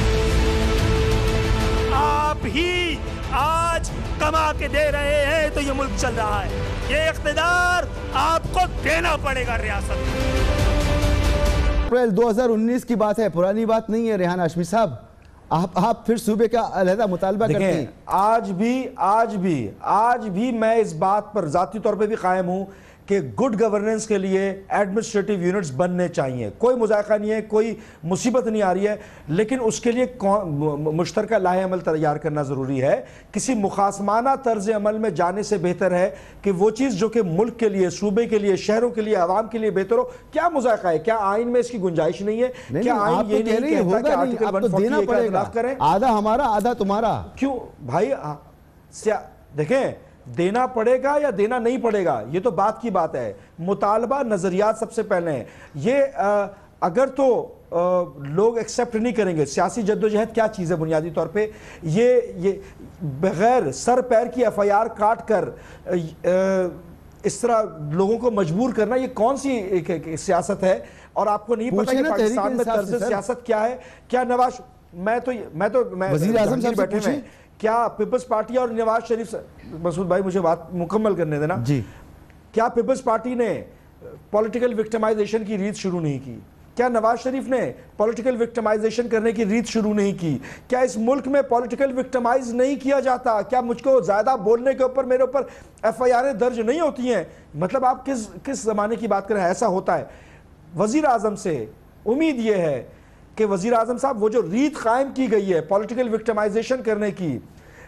F: آپ ہی آج کما کے دے رہے ہیں تو یہ ملک چل رہا ہے. یہ اقتدار آپ کو دینا پڑے گا ریاست.
A: اپریل دو ہزار انیس کی بات ہے، پرانی بات نہیں ہے. ریحان ہاشمی صاحب، آپ آپ پھر صوبے کا علیحدہ مطالبہ کرتے ہیں.
H: آج بھی آج بھی آج بھی میں اس بات پر ذاتی طور پہ بھی قائم ہوں کہ گڈ گورننس کے لیے ایڈمنسٹریٹو یونٹس بننے چاہیے. کوئی مذائقہ نہیں ہے، کوئی مصیبت نہیں آ رہی ہے، لیکن اس کے لیے مشترکہ لاہ عمل تیار کرنا ضروری ہے. کسی مخاصمانہ طرز عمل میں جانے سے بہتر ہے کہ وہ چیز جو کہ ملک کے لیے، صوبے کے لیے، شہروں کے لیے، عوام کے لیے بہتر ہو. کیا مذائقہ ہے؟ کیا آئین میں اس کی گنجائش نہیں ہے؟ کیا آئین یہ نہیں کہتا کہ آرٹیکل ون فورٹی اے کا اطلاق کریں؟
A: آدھا ہمارا آدھا تمہارا.
H: کیوں بھائی؟ دیکھیں، دینا پڑے گا یا دینا نہیں پڑے گا یہ تو بات کی بات ہے. مطالبہ نظریات سب سے پہلے ہیں. یہ اگر تو لوگ ایکسیپٹ نہیں کریں گے سیاسی جدوجہد کیا چیز ہے بنیادی طور پہ، یہ یہ بغیر سر پیر کی ایف آئی آر کاٹ کر اس طرح لوگوں کو مجبور کرنا، یہ کون سی سیاست ہے؟ اور آپ کو نہیں پتا کہ پاکستان میں طرز سیاست کیا ہے؟ کیا نواز میں تو میں تو
A: وزیر اعظم صاحب
H: بیٹھے ہوئے، کیا پیپلز پارٹی اور نواز شریف، مسعود بھائی مجھے بات مکمل کرنے دینا
A: جی،
H: کیا پیپلز پارٹی نے پولیٹیکل وکٹمائزیشن کی ریت شروع نہیں کی؟ کیا نواز شریف نے پولیٹیکل وکٹمائزیشن کرنے کی ریت شروع نہیں کی؟ کیا اس ملک میں پولیٹیکل وکٹمائز نہیں کیا جاتا؟ کیا مجھ کو زیادہ بولنے کے اوپر میرے اوپر ایف آئی آریں درج نہیں ہوتی ہیں؟ مطلب آپ کس کس زمانے کی بات کریں؟ ایسا ہوتا ہے. وزیر اعظم سے امید یہ ہے کہ وزیر اعظم صاحب وہ جو ریت قائم کی گئی ہے پولیٹیکل وکٹمائزیشن کرنے کی،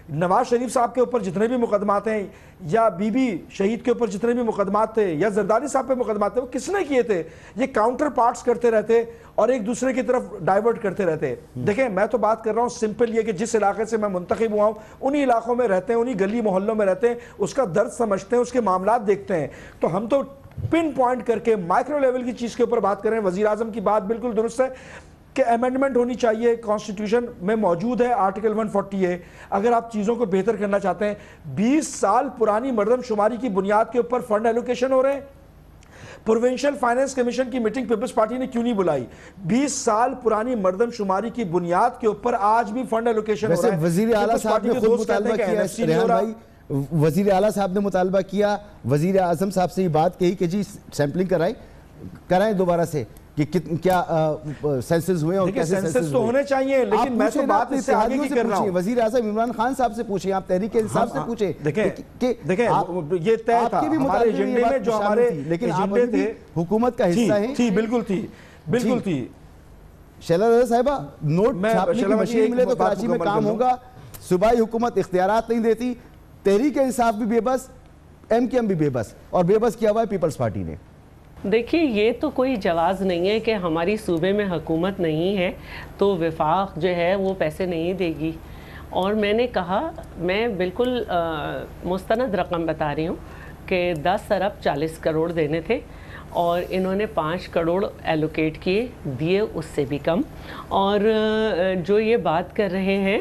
H: نواز شریف صاحب کے اوپر جتنے بھی مقدمات ہیں یا بی بی شہید کے اوپر جتنے بھی مقدمات تھے یا زرداری صاحب پہ مقدمات تھے وہ کس نے کیے تھے؟ یہ کاؤنٹر پارٹس کرتے رہتے اور ایک دوسرے کی طرف ڈائیورٹ کرتے رہتے. دیکھیں میں تو بات کر رہا ہوں سمپل یہ کہ جس علاقے سے میں منتخب ہوا ہوں انہی علاقوں میں رہتے ہیں, انہی گلی محلوں میں رہتے ہیں, اس کا درد سمجھتے ہیں, اس کے معاملات دیکھتے ہیں. تو ہم تو پن پوائنٹ کر کے مائکرو لیول کی چیز کے اوپر بات کر رہے ہیں. وزیر اعظم کی بات بالکل درست ہے کہ امینڈمنٹ ہونی چاہیے, کانسٹیٹیوشن میں موجود ہے آرٹیکل ون فورٹی اے. اگر آپ چیزوں کو بہتر کرنا چاہتے ہیں, بیس سال پرانی مردم شماری کی بنیاد کے اوپر فنڈ ایلوکیشن ہو رہے ہیں. پروونشل فائننس کمیشن کی میٹنگ پیپلز پارٹی نے کیوں نہیں بلائی؟ بیس سال پرانی مردم شماری کی بنیاد کے اوپر آج بھی فنڈ ایلوکیشن ہو رہا ہے.
A: وزیر اعلیٰ صاحب نے خود مطالبہ کیا, ریحان بھائی وزیر اعلیٰ صاحب نے مطالبہ کیا, وزیر اعظم صاحب سے یہ بات کہی کہ جی سیمپلنگ کرائیں کرائیں دوبارہ سے کہ کیا سینسز ہوئے اور کیسے
H: سینسز تو ہونے چاہیے, لیکن میں تو بات اس سے آگے کی کر رہا ہوں.
A: وزیر اعظم عمران خان صاحب سے پوچھیں, آپ تحریک انصاف سے پوچھیں.
H: دیکھیں دیکھیں یہ طے تھا ہمارے ایجنڈے میں جو ہمارے ایجنڈے تھے
A: حکومت کا حصہ ہیں.
H: تھی بالکل تھی بالکل تھی.
A: شیلا رضا صاحبہ نوٹ چھاپنے کی مشین ملے تو کراچی میں کام ہوگا. صوبائی حکومت اختیارات نہیں دیتی, تحریک انصاف بھی بے بس, ایم کیو ایم بھی بے بس, اور بے بس کیا ہوا ہے پیپلز پارٹی نے.
I: دیکھیے یہ تو کوئی جواز نہیں ہے کہ ہماری صوبے میں حکومت نہیں ہے تو وفاق جو ہے وہ پیسے نہیں دے گی. اور میں نے کہا, میں بالکل مستند رقم بتا رہی ہوں کہ دس ارب چالیس کروڑ دینے تھے اور انہوں نے پانچ کروڑ ایلوکیٹ کیے, دیے اس سے بھی کم. اور جو یہ بات کر رہے ہیں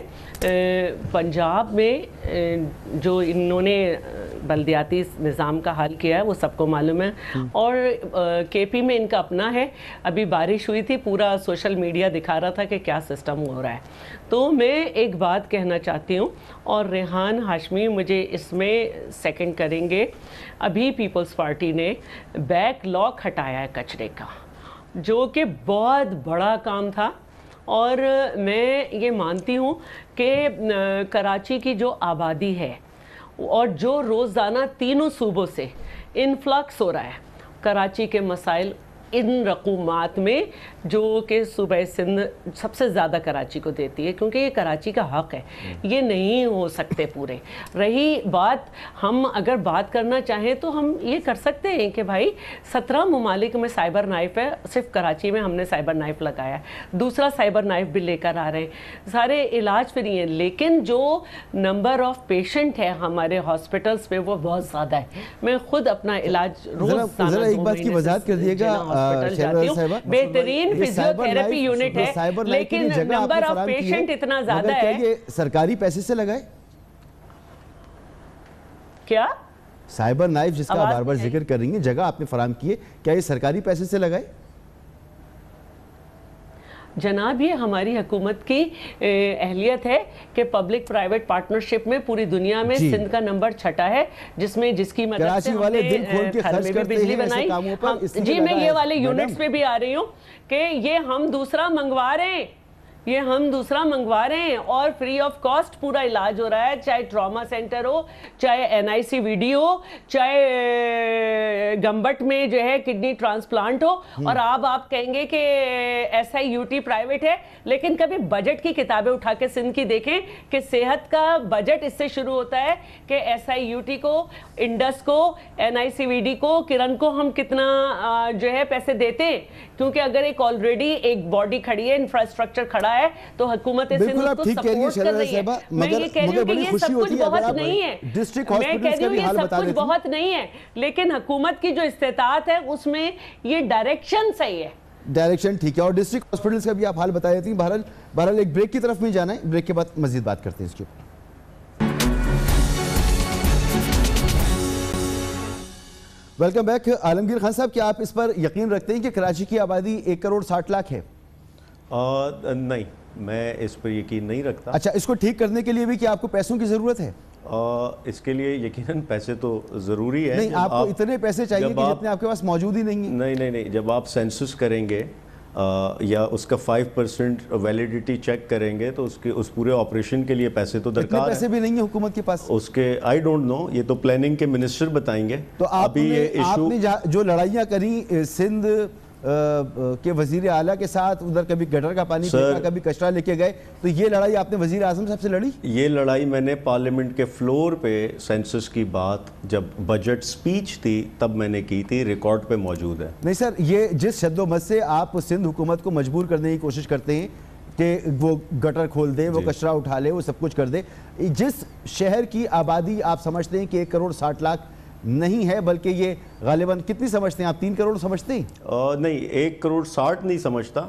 I: پنجاب میں جو انہوں نے بلدیاتی نظام کا حل کیا ہے وہ سب کو معلوم ہے, اور کے پی میں ان کا اپنا ہے. ابھی بارش ہوئی تھی, پورا سوشل میڈیا دکھا رہا تھا کہ کیا سسٹم ہو رہا ہے. تو میں ایک بات کہنا چاہتی ہوں اور ریحان ہاشمی مجھے اس میں سیکنڈ کریں گے. ابھی پیپلز پارٹی نے بیک لاک ہٹایا ہے کچرے کا, جو کہ بہت بڑا کام تھا. اور میں یہ مانتی ہوں کہ کراچی کی جو آبادی ہے اور جو روزانہ تینوں صوبوں سے انفلکس ہو رہا ہے, کراچی کے مسائل ان رقومات میں جو کہ صوبہ سندھ سب سے زیادہ کراچی کو دیتی ہے, کیونکہ یہ کراچی کا حق ہے, یہ نہیں ہو سکتے پورے. رہی بات, ہم اگر بات کرنا چاہیں تو ہم یہ کر سکتے ہیں کہ بھائی سترہ ممالک میں سائبر نائف ہے, صرف کراچی میں ہم نے سائبر نائف لگایا ہے, دوسرا سائبر نائف بھی لے کر آ رہے ہیں, سارے علاج فری ہیں. لیکن جو نمبر آف پیشنٹ ہے ہمارے ہاسپٹلس پہ وہ بہت زیادہ ہے. میں خود اپنا علاج روز
A: ایک بات کی وضاحت کر دیے گا,
I: بہترین فزیوتھیراپی یونٹ ہے لیکن نمبر آف پیشنٹ اتنا زیادہ ہے.
A: یہ سرکاری پیسے سے لگائے
I: کیا
A: سائبر نائف جس کا بار بار ذکر کر رہی ہیں, جگہ آپ نے فراہم کی ہے, کیا یہ سرکاری پیسے سے لگائے؟
I: جناب یہ ہماری حکومت کی اہلیت ہے کہ پبلک پرائیویٹ پارٹنرشپ میں پوری دنیا میں سندھ کا نمبر چھٹا ہے, جس میں جس کی مدد سے ہم نے گھر میں بھی بجلی بنائی. جی میں یہ والے یونٹس پہ بھی آ رہی ہوں کہ یہ ہم دوسرا منگوا رہے ہیں, یہ ہم دوسرا منگوا رہے ہیں اور فری آف کاسٹ پورا علاج ہو رہا ہے, چاہے ٹراما سینٹر ہو, چاہے N I C V D ہو, چاہے گمبٹ میں جو ہے کڈنی ٹرانسپلانٹ ہو. اور آپ آپ کہیں گے کہ S I U T private ہے, لیکن کبھی بجٹ کی کتابیں اٹھا کے سندھ کی دیکھیں کہ صحت کا بجٹ اس سے شروع ہوتا ہے کہ ایس آئی یو ٹی کو, انڈس کو, N I C V D کو, کرن کو ہم کتنا جو ہے پیسے دیتے ہیں. کیونکہ اگر ایک آلریڈی ایک باڈی کھڑی ہے, انفراسٹرکچر کھڑا ہے, تو حکومت سندھ اس کو سپورٹ کر رہی ہے. میں یہ کہہ رہی ہوں کہ یہ سب کچھ بہت نہیں ہے, میں کہہ رہی ہوں یہ سب کچھ بہت نہیں ہے, لیکن حکومت کی جو استطاعت ہے اس میں یہ ڈائریکشن صحیح ہے.
A: ڈائریکشن ٹھیک ہے, اور ڈسٹرکٹ ہاسپٹلس کا بھی آپ حال بتا دیتی ہیں. بہرحال بہرحال ایک بریک کی طرف میں جانا ہے, بریک کے بعد مزید بات کرتے ہیں اس کے اوپر. Welcome back. عالمگیر خان صاحب, کیا آپ اس پر یقین رکھتے ہیں کہ کراچی کی آبادی ایک کروڑ ساٹھ لاکھ ہے؟
G: نہیں, میں اس پر یقین نہیں رکھتا.
A: اچھا, اس کو ٹھیک کرنے کے لیے بھی کیا آپ کو پیسوں کی ضرورت ہے؟
G: اس کے لیے یقیناً پیسے تو ضروری ہے.
A: نہیں, آپ کو اتنے پیسے چاہیے کہ جتنے آپ کے پاس موجود ہی نہیں ہیں.
G: نہیں نہیں نہیں جب آپ سینسس کریں گے یا اس کا فائیو پرسنٹ ویلیڈیٹی چیک کریں گے تو اس کے اس پورے آپریشن کے لیے پیسے تو درکار ہیں.
A: پیسے بھی نہیں ہیں حکومت کے پاس
G: اس کے. آئی ڈونٹ نو, یہ تو پلاننگ کے منسٹر بتائیں گے.
A: تو آپ نے جو لڑائیاں کریں سندھ کہ وزیر اعلیٰ کے ساتھ ادھر کبھی گٹر کا پانی پھینکا, کبھی کچرا لے کے گئے, تو یہ لڑائی آپ نے وزیر اعظم صاحب سے لڑی؟
G: یہ لڑائی میں نے پارلیمنٹ کے فلور پہ سینسس کی بات جب بجٹ سپیچ تھی تب میں نے کی تھی, ریکارڈ پہ موجود ہے.
A: نہیں سر, یہ جس شد و مت سے آپ سندھ حکومت کو مجبور کرنے کی کوشش کرتے ہیں کہ وہ گٹر کھول دے, وہ کچرا اٹھا لے, وہ سب کچھ کر دے, جس شہر کی آبادی آپ سمجھتے ہیں کہ ایک کروڑ ساٹھ لاکھ نہیں ہے, بلکہ یہ غالباً کتنی سمجھتے ہیں آپ, تین کروڑ سمجھتے ہیں؟
G: نہیں, ایک کروڑ ساٹھ نہیں سمجھتا,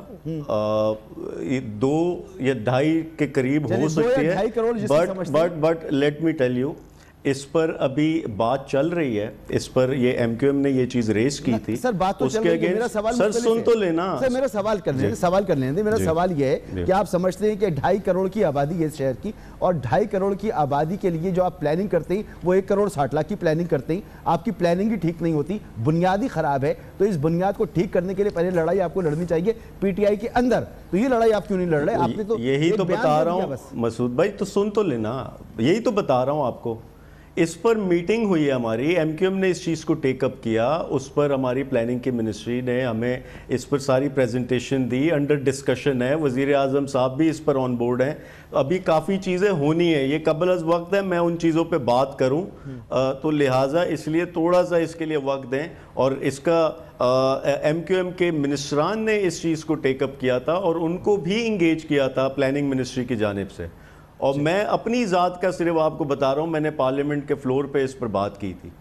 G: دو یا ڈھائی کے قریب ہو سکتی ہے, but but but let me tell you, اس پر ابھی بات چل رہی ہے, اس پر یہ ایم کیو ایم نے یہ چیز ریز کی تھی.
A: سر بات تو چل رہی ہے, میرا سوال
G: سر سن تو لینا,
A: سر میرا سوال کر لیں, سوال کر لیں. میرا سوال یہ ہے کہ آپ سمجھتے ہیں کہ ڈھائی کروڑ کی آبادی ہے اس شہر کی, اور ڈھائی کروڑ کی آبادی کے لیے جو آپ پلاننگ کرتے ہیں وہ ایک کروڑ ساٹھ لاکھ کی پلاننگ کرتے ہیں, آپ کی پلاننگ ہی ٹھیک نہیں ہوتی, بنیادی خراب ہے, تو اس بنیاد کو ٹھیک کرنے کے لیے پہلے لڑائی آپ کو لڑنی چاہیے پی ٹی آئی کے اندر. تو یہ لڑائی آپ کیوں نہیں لڑ رہے؟ آپ نے تو
G: یہی تو بتا رہا ہوں مسعود بھائی, تو سن تو لینا, یہی تو بتا رہا ہوں آپ کو. اس پر میٹنگ ہوئی ہے ہماری, ایم کیو ایم نے اس چیز کو ٹیک اپ کیا, اس پر ہماری پلاننگ کی منسٹری نے ہمیں اس پر ساری پریزنٹیشن دی, انڈر ڈسکشن ہے, وزیر اعظم صاحب بھی اس پر آن بورڈ ہیں. ابھی کافی چیزیں ہونی ہیں, یہ قبل از وقت ہے میں ان چیزوں پہ بات کروں, تو لہٰذا اس لیے تھوڑا سا اس کے لیے وقت دیں. اور اس کا ایم کیو ایم کے منسٹران نے اس چیز کو ٹیک اپ کیا تھا اور ان کو بھی انگیج کیا تھا پلاننگ منسٹری کی جانب سے, اور میں اپنی ذات کا صرف آپ کو بتا رہا ہوں, میں نے پارلیمنٹ کے فلور پہ اس پر بات کی تھی.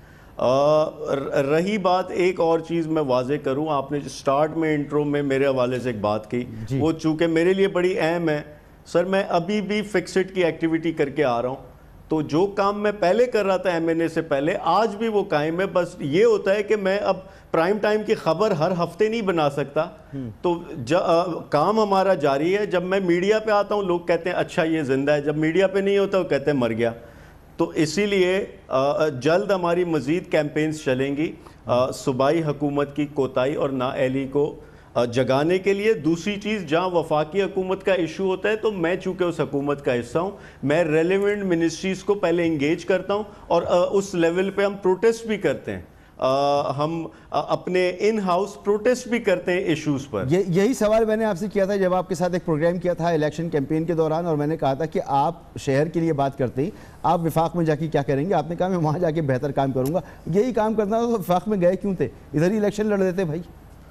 G: رہی بات, ایک اور چیز میں واضح کروں, آپ نے سٹارٹ میں انٹرو میں میرے حوالے سے ایک بات کی, وہ چونکہ میرے لیے بڑی اہم ہے. سر میں ابھی بھی فکسڈ کی ایکٹیویٹی کر کے آ رہا ہوں, تو جو کام میں پہلے کر رہا تھا ایم این اے سے پہلے, آج بھی وہ قائم ہے. بس یہ ہوتا ہے کہ میں اب پرائم ٹائم کی خبر ہر ہفتے نہیں بنا سکتا, تو کام ہمارا جاری ہے. جب میں میڈیا پہ آتا ہوں لوگ کہتے ہیں اچھا یہ زندہ ہے, جب میڈیا پہ نہیں ہوتا وہ کہتے ہیں مر گیا. تو اسی لیے جلد ہماری مزید کیمپینز چلیں گی صوبائی حکومت کی کوتاہی اور نااہلی کو جگانے کے لیے. دوسری چیز, جہاں وفاقی حکومت کا ایشو ہوتا ہے تو میں چونکہ اس حکومت کا حصہ ہوں, میں ریلیونٹ منسٹریز کو پہلے انگیج کرتا ہوں, اور اس لیول پہ ہم پروٹیسٹ بھی کرتے ہیں, ہم اپنے ان ہاؤس پروٹیسٹ بھی کرتے ہیں ایشوز پر.
A: یہی سوال میں نے آپ سے کیا تھا جب آپ کے ساتھ ایک پروگرام کیا تھا الیکشن کیمپین کے دوران, اور میں نے کہا تھا کہ آپ شہر کے لیے بات کرتے ہیں, آپ وفاق میں جا کے کیا کریں گے؟ آپ نے کہا میں وہاں جا کے بہتر کام کروں گا. یہی کام کرنا تو وفاق میں گئے کیوں تھے؟ ادھر ہی الیکشن لڑ دیتے بھائی.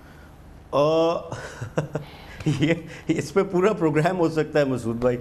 G: یہ اس پہ پورا پروگرام ہو سکتا ہے مسعود بھائی.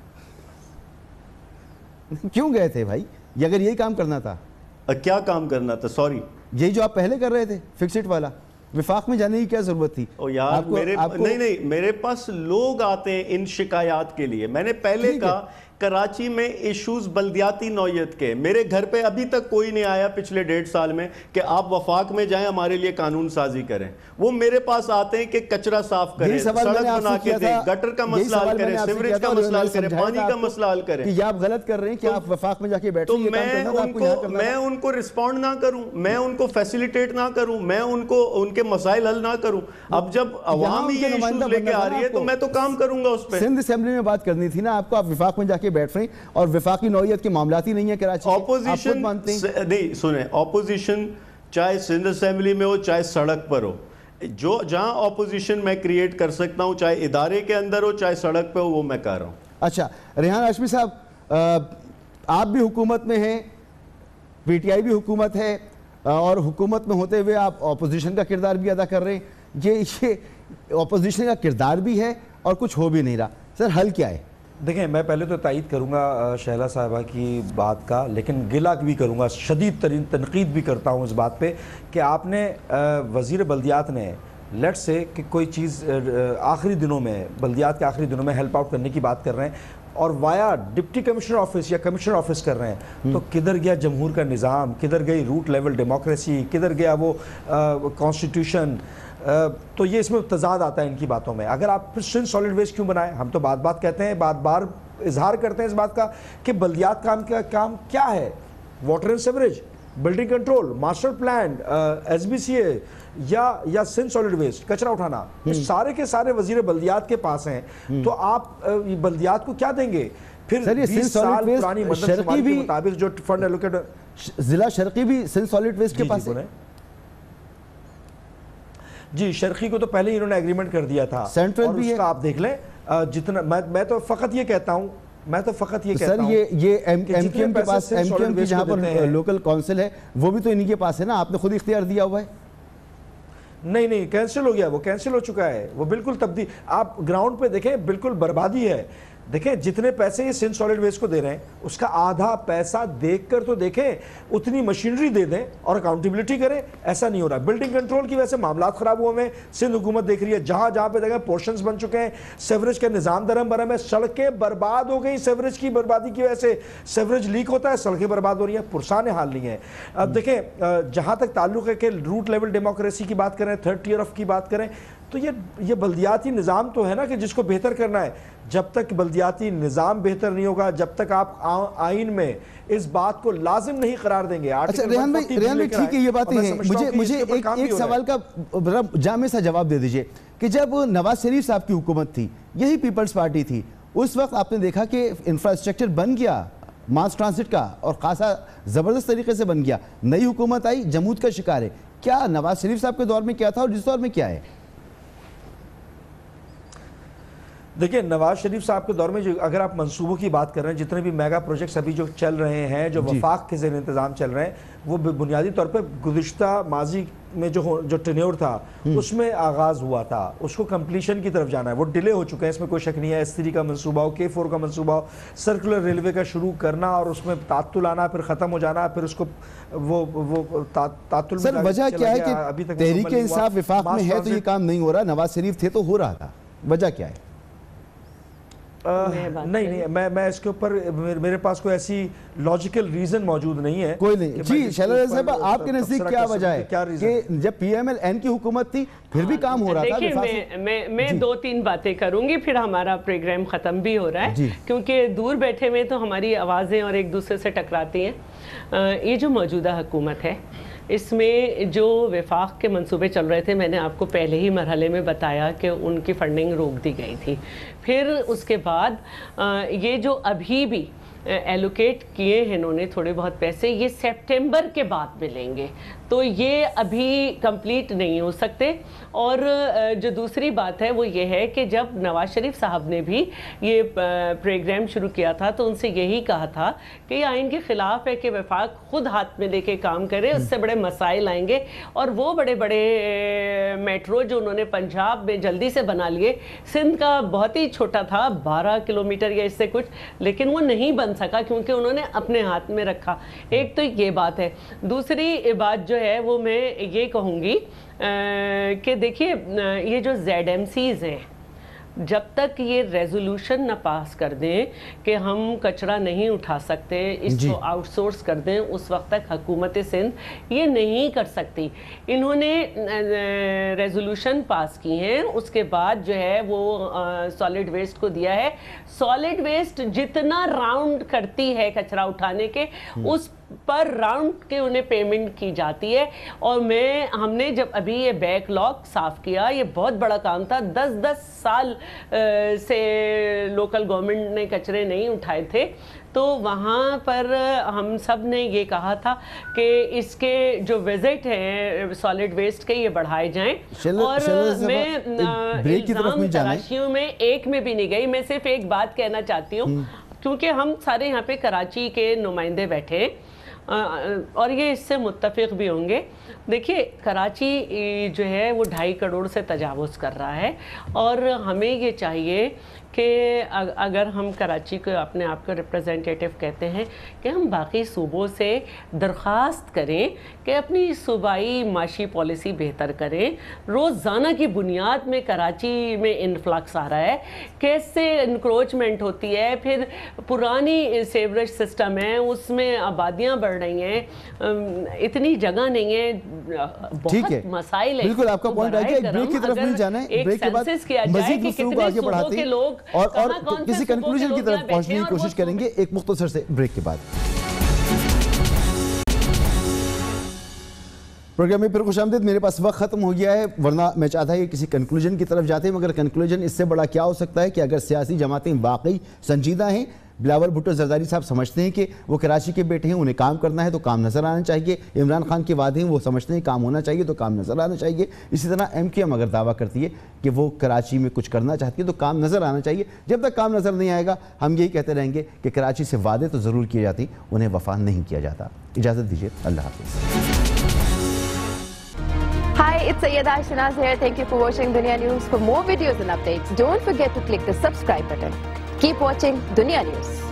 A: کیوں گئے تھے بھائی اگر یہی کام کرنا تھا؟
G: کیا کام کرنا تھا؟ سوری,
A: یہی جو آپ پہلے کر رہے تھے فکسڈ والا, وفاق میں جانے کی کیا ضرورت تھی؟
G: او یار میرے نہیں نہیں میرے پاس لوگ آتے ہیں ان شکایات کے لیے. میں نے پہلے کہا کراچی میں ایشوز بلدیاتی نوعیت کے, میرے گھر پہ ابھی تک کوئی نہیں آیا پچھلے ڈیڑھ سال میں کہ آپ وفاق میں جائیں ہمارے لیے قانون سازی کریں. وہ میرے پاس آتے ہیں کہ کچرا صاف کریں, سڑک بنا کے دیں, گٹر کا مسئلہ حل کریں, سیوریج کا مسئلہ حل کریں, پانی کا مسئلہ حل کریں.
A: یہ آپ غلط کر رہے ہیں کہ آپ وفاق میں جا کے بیٹھیں.
G: تو میں ان کو میں ان کو رسپونڈ نہ کروں, میں ان کو فیسیلیٹیٹ نہ کروں, میں ان کو ان کے مسائل حل نہ کروں. اب جب عوام یہ ایشوز لے کے آ رہی ہے تو میں تو کام کروں گا اس پہ.
A: سندھ اسمبلی میں بات کرنی تھی نا آپ کو, آپ وفاق میں جا کے بیٹھ رہے ہیں, اور وفاقی نوعیت کے معاملات ہی نہیں ہیں کراچی.
G: اپوزیشن نہیں سنیں, اپوزیشن چاہے سندھ اسمبلی میں ہو چاہے سڑک پر ہو, جو جہاں اپوزیشن میں کریٹ کر سکتا ہوں چاہے ادارے کے اندر ہو چاہے سڑک پہ ہو, وہ میں کر رہا ہوں.
A: اچھا ریحان ہاشمی صاحب, آپ بھی حکومت میں ہیں, پی ٹی آئی بھی حکومت ہے, اور حکومت میں ہوتے ہوئے آپ اپوزیشن کا کردار بھی ادا کر رہے ہیں. یہ یہ اپوزیشن کا کردار بھی ہے اور کچھ ہو بھی نہیں رہا. سر حل کیا ہے؟
H: دیکھیں میں پہلے تو تائید کروں گا شہلا صاحبہ کی بات کا, لیکن گلہ بھی کروں گا, شدید ترین تنقید بھی کرتا ہوں اس بات پہ کہ آپ نے وزیر بلدیات نے لیٹ سے کہ کوئی چیز آخری دنوں میں, بلدیات کے آخری دنوں میں ہیلپ آؤٹ کرنے کی بات کر رہے ہیں, اور وایا ڈپٹی کمشنر آفس یا کمشنر آفس کر رہے ہیں. تو کدھر گیا جمہور کا نظام, کدھر گئی روٹ لیول ڈیموکریسی, کدھر گیا وہ کانسٹیٹیوشن؟ تو یہ اس میں تضاد آتا ہے ان کی باتوں میں. اگر آپ پھر سندھ سالڈ ویسٹ کیوں بنائیں؟ ہم تو بات بات کہتے ہیں, بات بار اظہار کرتے ہیں اس بات کا کہ بلدیات کام کا کام کیا ہے, water and sewerage, building control, master plan, S B C A یا یا سندھ سالڈ ویسٹ, کچرا اٹھانا, سارے کے سارے وزیر بلدیات کے پاس ہیں. تو آپ بلدیات کو کیا دیں گے؟ پھر بیس سال پرانی مردم شماری کے مطابق جو فنڈ ایلوکیٹ,
A: ضلع شرقی بھی سندھ سالڈ ویسٹ کے پاس ہے.
H: جی شرقی کو تو پہلے ہی انہوں نے ایگریمنٹ کر دیا تھا
A: سینٹرل بھی ہے,
H: آپ دیکھ لیں جتنا میں تو فقط یہ کہتا ہوں میں تو فقط یہ کہتا ہوں
A: سر یہ یہ ایم کیو ایم کے پاس ایم کیو ایم کی جہاں پر لوکل کونسل ہے وہ بھی تو انہی کے پاس ہے نا, آپ نے خود اختیار دیا ہوا ہے.
H: نہیں نہیں کینسل ہو گیا, وہ کینسل ہو چکا ہے, وہ بالکل تبدیل. آپ گراؤنڈ پہ دیکھیں بالکل بربادی ہے. دیکھیں جتنے پیسے یہ سندھ سالڈ ویسٹ کو دے رہے ہیں اس کا آدھا پیسہ دیکھ کر تو دیکھیں, اتنی مشینری دے دیں اور اکاؤنٹیبلٹی کریں. ایسا نہیں ہو رہا. بلڈنگ کنٹرول کی وجہ سے معاملات خراب ہوئے ہیں, سندھ حکومت دیکھ رہی ہے جہاں جہاں پہ دیکھیں پورشنز بن چکے ہیں, سیوریج کا نظام درہم برہم ہے, سڑکیں برباد ہو گئی سیوریج کی بربادی کی وجہ سے. سیوریج لیک ہوتا ہے, سڑکیں برباد ہو رہی ہیں, پرسان حال نہیں ہے. اب دیکھیں جہاں تک تعلق ہے کہ روٹ لیول ڈیموکریسی کی بات کریں, تھرڈ ٹیئر آف کی بات کریں, تو یہ یہ بلدیاتی نظام تو ہے نا کہ جس کو بہتر کرنا ہے. جب تک بلدیاتی نظام بہتر نہیں ہوگا, جب تک آپ آئین میں اس بات کو لازم نہیں قرار دیں گے.
A: اچھا ریحان بھائی, ریحان بھائی ٹھیک ہے یہ باتیں ہیں, مجھے مجھے ایک ایک سوال کا جامع سا جواب دے دیجئے کہ جب نواز شریف صاحب کی حکومت تھی, یہی پیپلز پارٹی تھی, اس وقت آپ نے دیکھا کہ انفراسٹرکچر بن گیا ماس ٹرانزٹ کا اور خاصا زبردست طریقے سے بن گیا. نئی حکومت آئی, جمود کا شکار ہے. کیا نواز شریف صاحب کے دور میں کیا تھا اور جس دور میں کیا ہے؟
H: دیکھیں نواز شریف صاحب کے دور میں جو اگر آپ منصوبوں کی بات کر رہے ہیں, جتنے بھی میگا پروجیکٹس ابھی جو چل رہے ہیں, جو وفاق کے زیر انتظام چل رہے ہیں, وہ بنیادی طور پہ گزشتہ ماضی میں جو جو ٹینیور تھا اس میں آغاز ہوا تھا, اس کو کمپلیشن کی طرف جانا ہے. وہ ڈیلے ہو چکے ہیں, اس میں کوئی شک نہیں ہے. ایس تھری کا منصوبہ ہو, کے فور کا منصوبہ ہو, سرکولر ریلوے کا شروع کرنا اور اس میں تعطل آنا, پھر ختم ہو جانا, پھر اس کو وہ وہ تعطل.
A: سر وجہ کیا ہے کہ تحریک انصاف وفاق میں ہے تو یہ کام نہیں ہو رہا, نواز شریف تھے تو ہو رہا تھا, وجہ کیا ہے؟
H: نہیں نہیں میں میں اس کے اوپر میرے پاس کوئی ایسی لاجیکل ریزن موجود نہیں ہے.
A: کوئی نہیں. جی شیلا صاحب آپ کے نزدیک کیا وجہ ہے کہ جب پی ایم ایل این کی حکومت تھی پھر بھی کام ہو رہا تھا؟
I: دیکھیں میں میں دو تین باتیں کروں گی, پھر ہمارا پروگرام ختم بھی ہو رہا ہے کیونکہ دور بیٹھے ہوئے تو ہماری آوازیں اور ایک دوسرے سے ٹکراتی ہیں. یہ جو موجودہ حکومت ہے اس میں جو وفاق کے منصوبے چل رہے تھے, میں نے آپ کو پہلے ہی مرحلے میں بتایا کہ ان کی فنڈنگ روک دی گئی تھی. پھر اس کے بعد یہ جو ابھی بھی ایلوکیٹ کیے ہیں انہوں نے تھوڑے بہت پیسے, یہ سپٹمبر کے بعد ملیں گے, تو یہ ابھی کمپلیٹ نہیں ہو سکتے. اور جو دوسری بات ہے وہ یہ ہے کہ جب نواز شریف صاحب نے بھی یہ پروگرام شروع کیا تھا تو ان سے یہی کہا تھا کہ یہ آئین کے خلاف ہے کہ وفاق خود ہاتھ میں لے کے کام کرے, اس سے بڑے مسائل آئیں گے. اور وہ بڑے بڑے میٹرو جو انہوں نے پنجاب میں جلدی سے بنا لیے, سندھ کا بہت ہی چھوٹا تھا, بارہ کلومیٹر یا اس سے کچھ, لیکن وہ نہیں بن سکا کیونکہ انہوں نے اپنے ہاتھ میں رکھا. ایک تو یہ بات ہے. دوسری بات جو ہے وہ میں یہ کہوں گی کہ دیکھیے یہ جو زیڈ ایم سیز ہیں, جب تک یہ ریزولوشن نہ پاس کر دیں کہ ہم کچرا نہیں اٹھا سکتے, اس کو آؤٹ سورس کر دیں, اس وقت تک حکومت سندھ یہ نہیں کر سکتی. انہوں نے ریزولوشن پاس کی ہیں, اس کے بعد جو ہے وہ سالڈ ویسٹ کو دیا ہے. سالڈ ویسٹ جتنا راؤنڈ کرتی ہے کچرا اٹھانے کے, اس پر راؤنڈ کے انہیں پیمنٹ کی جاتی ہے. اور میں ہم نے جب ابھی یہ بیک لاگ صاف کیا, یہ بہت بڑا کام تھا, دس دس سال سے لوکل گورنمنٹ نے کچرے نہیں اٹھائے تھے, تو وہاں پر ہم سب نے یہ کہا تھا کہ اس کے جو وزٹ ہیں سالڈ ویسٹ کے یہ بڑھائے جائیں. اور میں الزام تراشیوں میں ایک میں بھی نہیں گئی. میں صرف ایک بات کہنا چاہتی ہوں کیونکہ ہم سارے یہاں پہ کراچی کے نمائندے بیٹھے اور یہ اس سے متفق بھی ہوں گے. دیکھیے کراچی جو ہے وہ ڈھائی کروڑ سے تجاوز کر رہا ہے, اور ہمیں یہ چاہیے کہ اگر ہم کراچی کو اپنے آپ کو ریپرزینٹیٹیو کہتے ہیں کہ ہم باقی صوبوں سے درخواست کریں کہ اپنی صوبائی معاشی پالیسی بہتر کریں. روزانہ کی بنیاد میں کراچی میں انفلکس آ رہا ہے, کیسے انکروچمنٹ ہوتی ہے, پھر پرانی سیوریج سسٹم ہے اس میں آبادیاں بڑھ رہی ہیں, اتنی جگہ نہیں ہے, بہت مسائل ہیں.
A: بالکل آپ کا پوائنٹ آگیا, ایک بریک کی طرف نہیں جانا ہے, بریک کے بعد مزید گفتگو کو آگے بڑھاتے ہیں اور اور کسی کنکلوژن کی طرف پہنچنے کی کوشش کریں گے ایک مختصر سے بریک کے بعد. پروگرام میں پھر خوش آمدید. میرے پاس وقت ختم ہو گیا ہے, ورنہ میں چاہتا ہے کہ کسی کنکلوژن کی طرف جاتے ہیں, مگر کنکلوژن اس سے بڑا کیا ہو سکتا ہے کہ اگر سیاسی جماعتیں واقعی سنجیدہ ہیں, بلاول بھٹو زرداری صاحب سمجھتے ہیں کہ وہ کراچی کے بیٹے ہیں, انہیں کام کرنا ہے تو کام نظر آنا چاہیے. عمران خان کے وعدے ہیں, وہ سمجھتے ہیں کام ہونا چاہیے تو کام نظر آنا چاہیے. اسی طرح ایم کیو ایم اگر دعویٰ کرتی ہے کہ وہ کراچی میں کچھ کرنا چاہتی ہے تو کام نظر آنا چاہیے. جب تک کام نظر نہیں آئے گا ہم یہی کہتے رہیں گے کہ کراچی سے وعدے تو ضرور کیے جاتے, انہیں وفا نہیں کیا جاتا. اجازت دیجیے, اللہ حافظ.
M: Hi, it's Sayyeda Shanaz here. Thank you for watching Dunya News. For more videos and updates, don't forget to click the subscribe button. Keep watching Dunya News.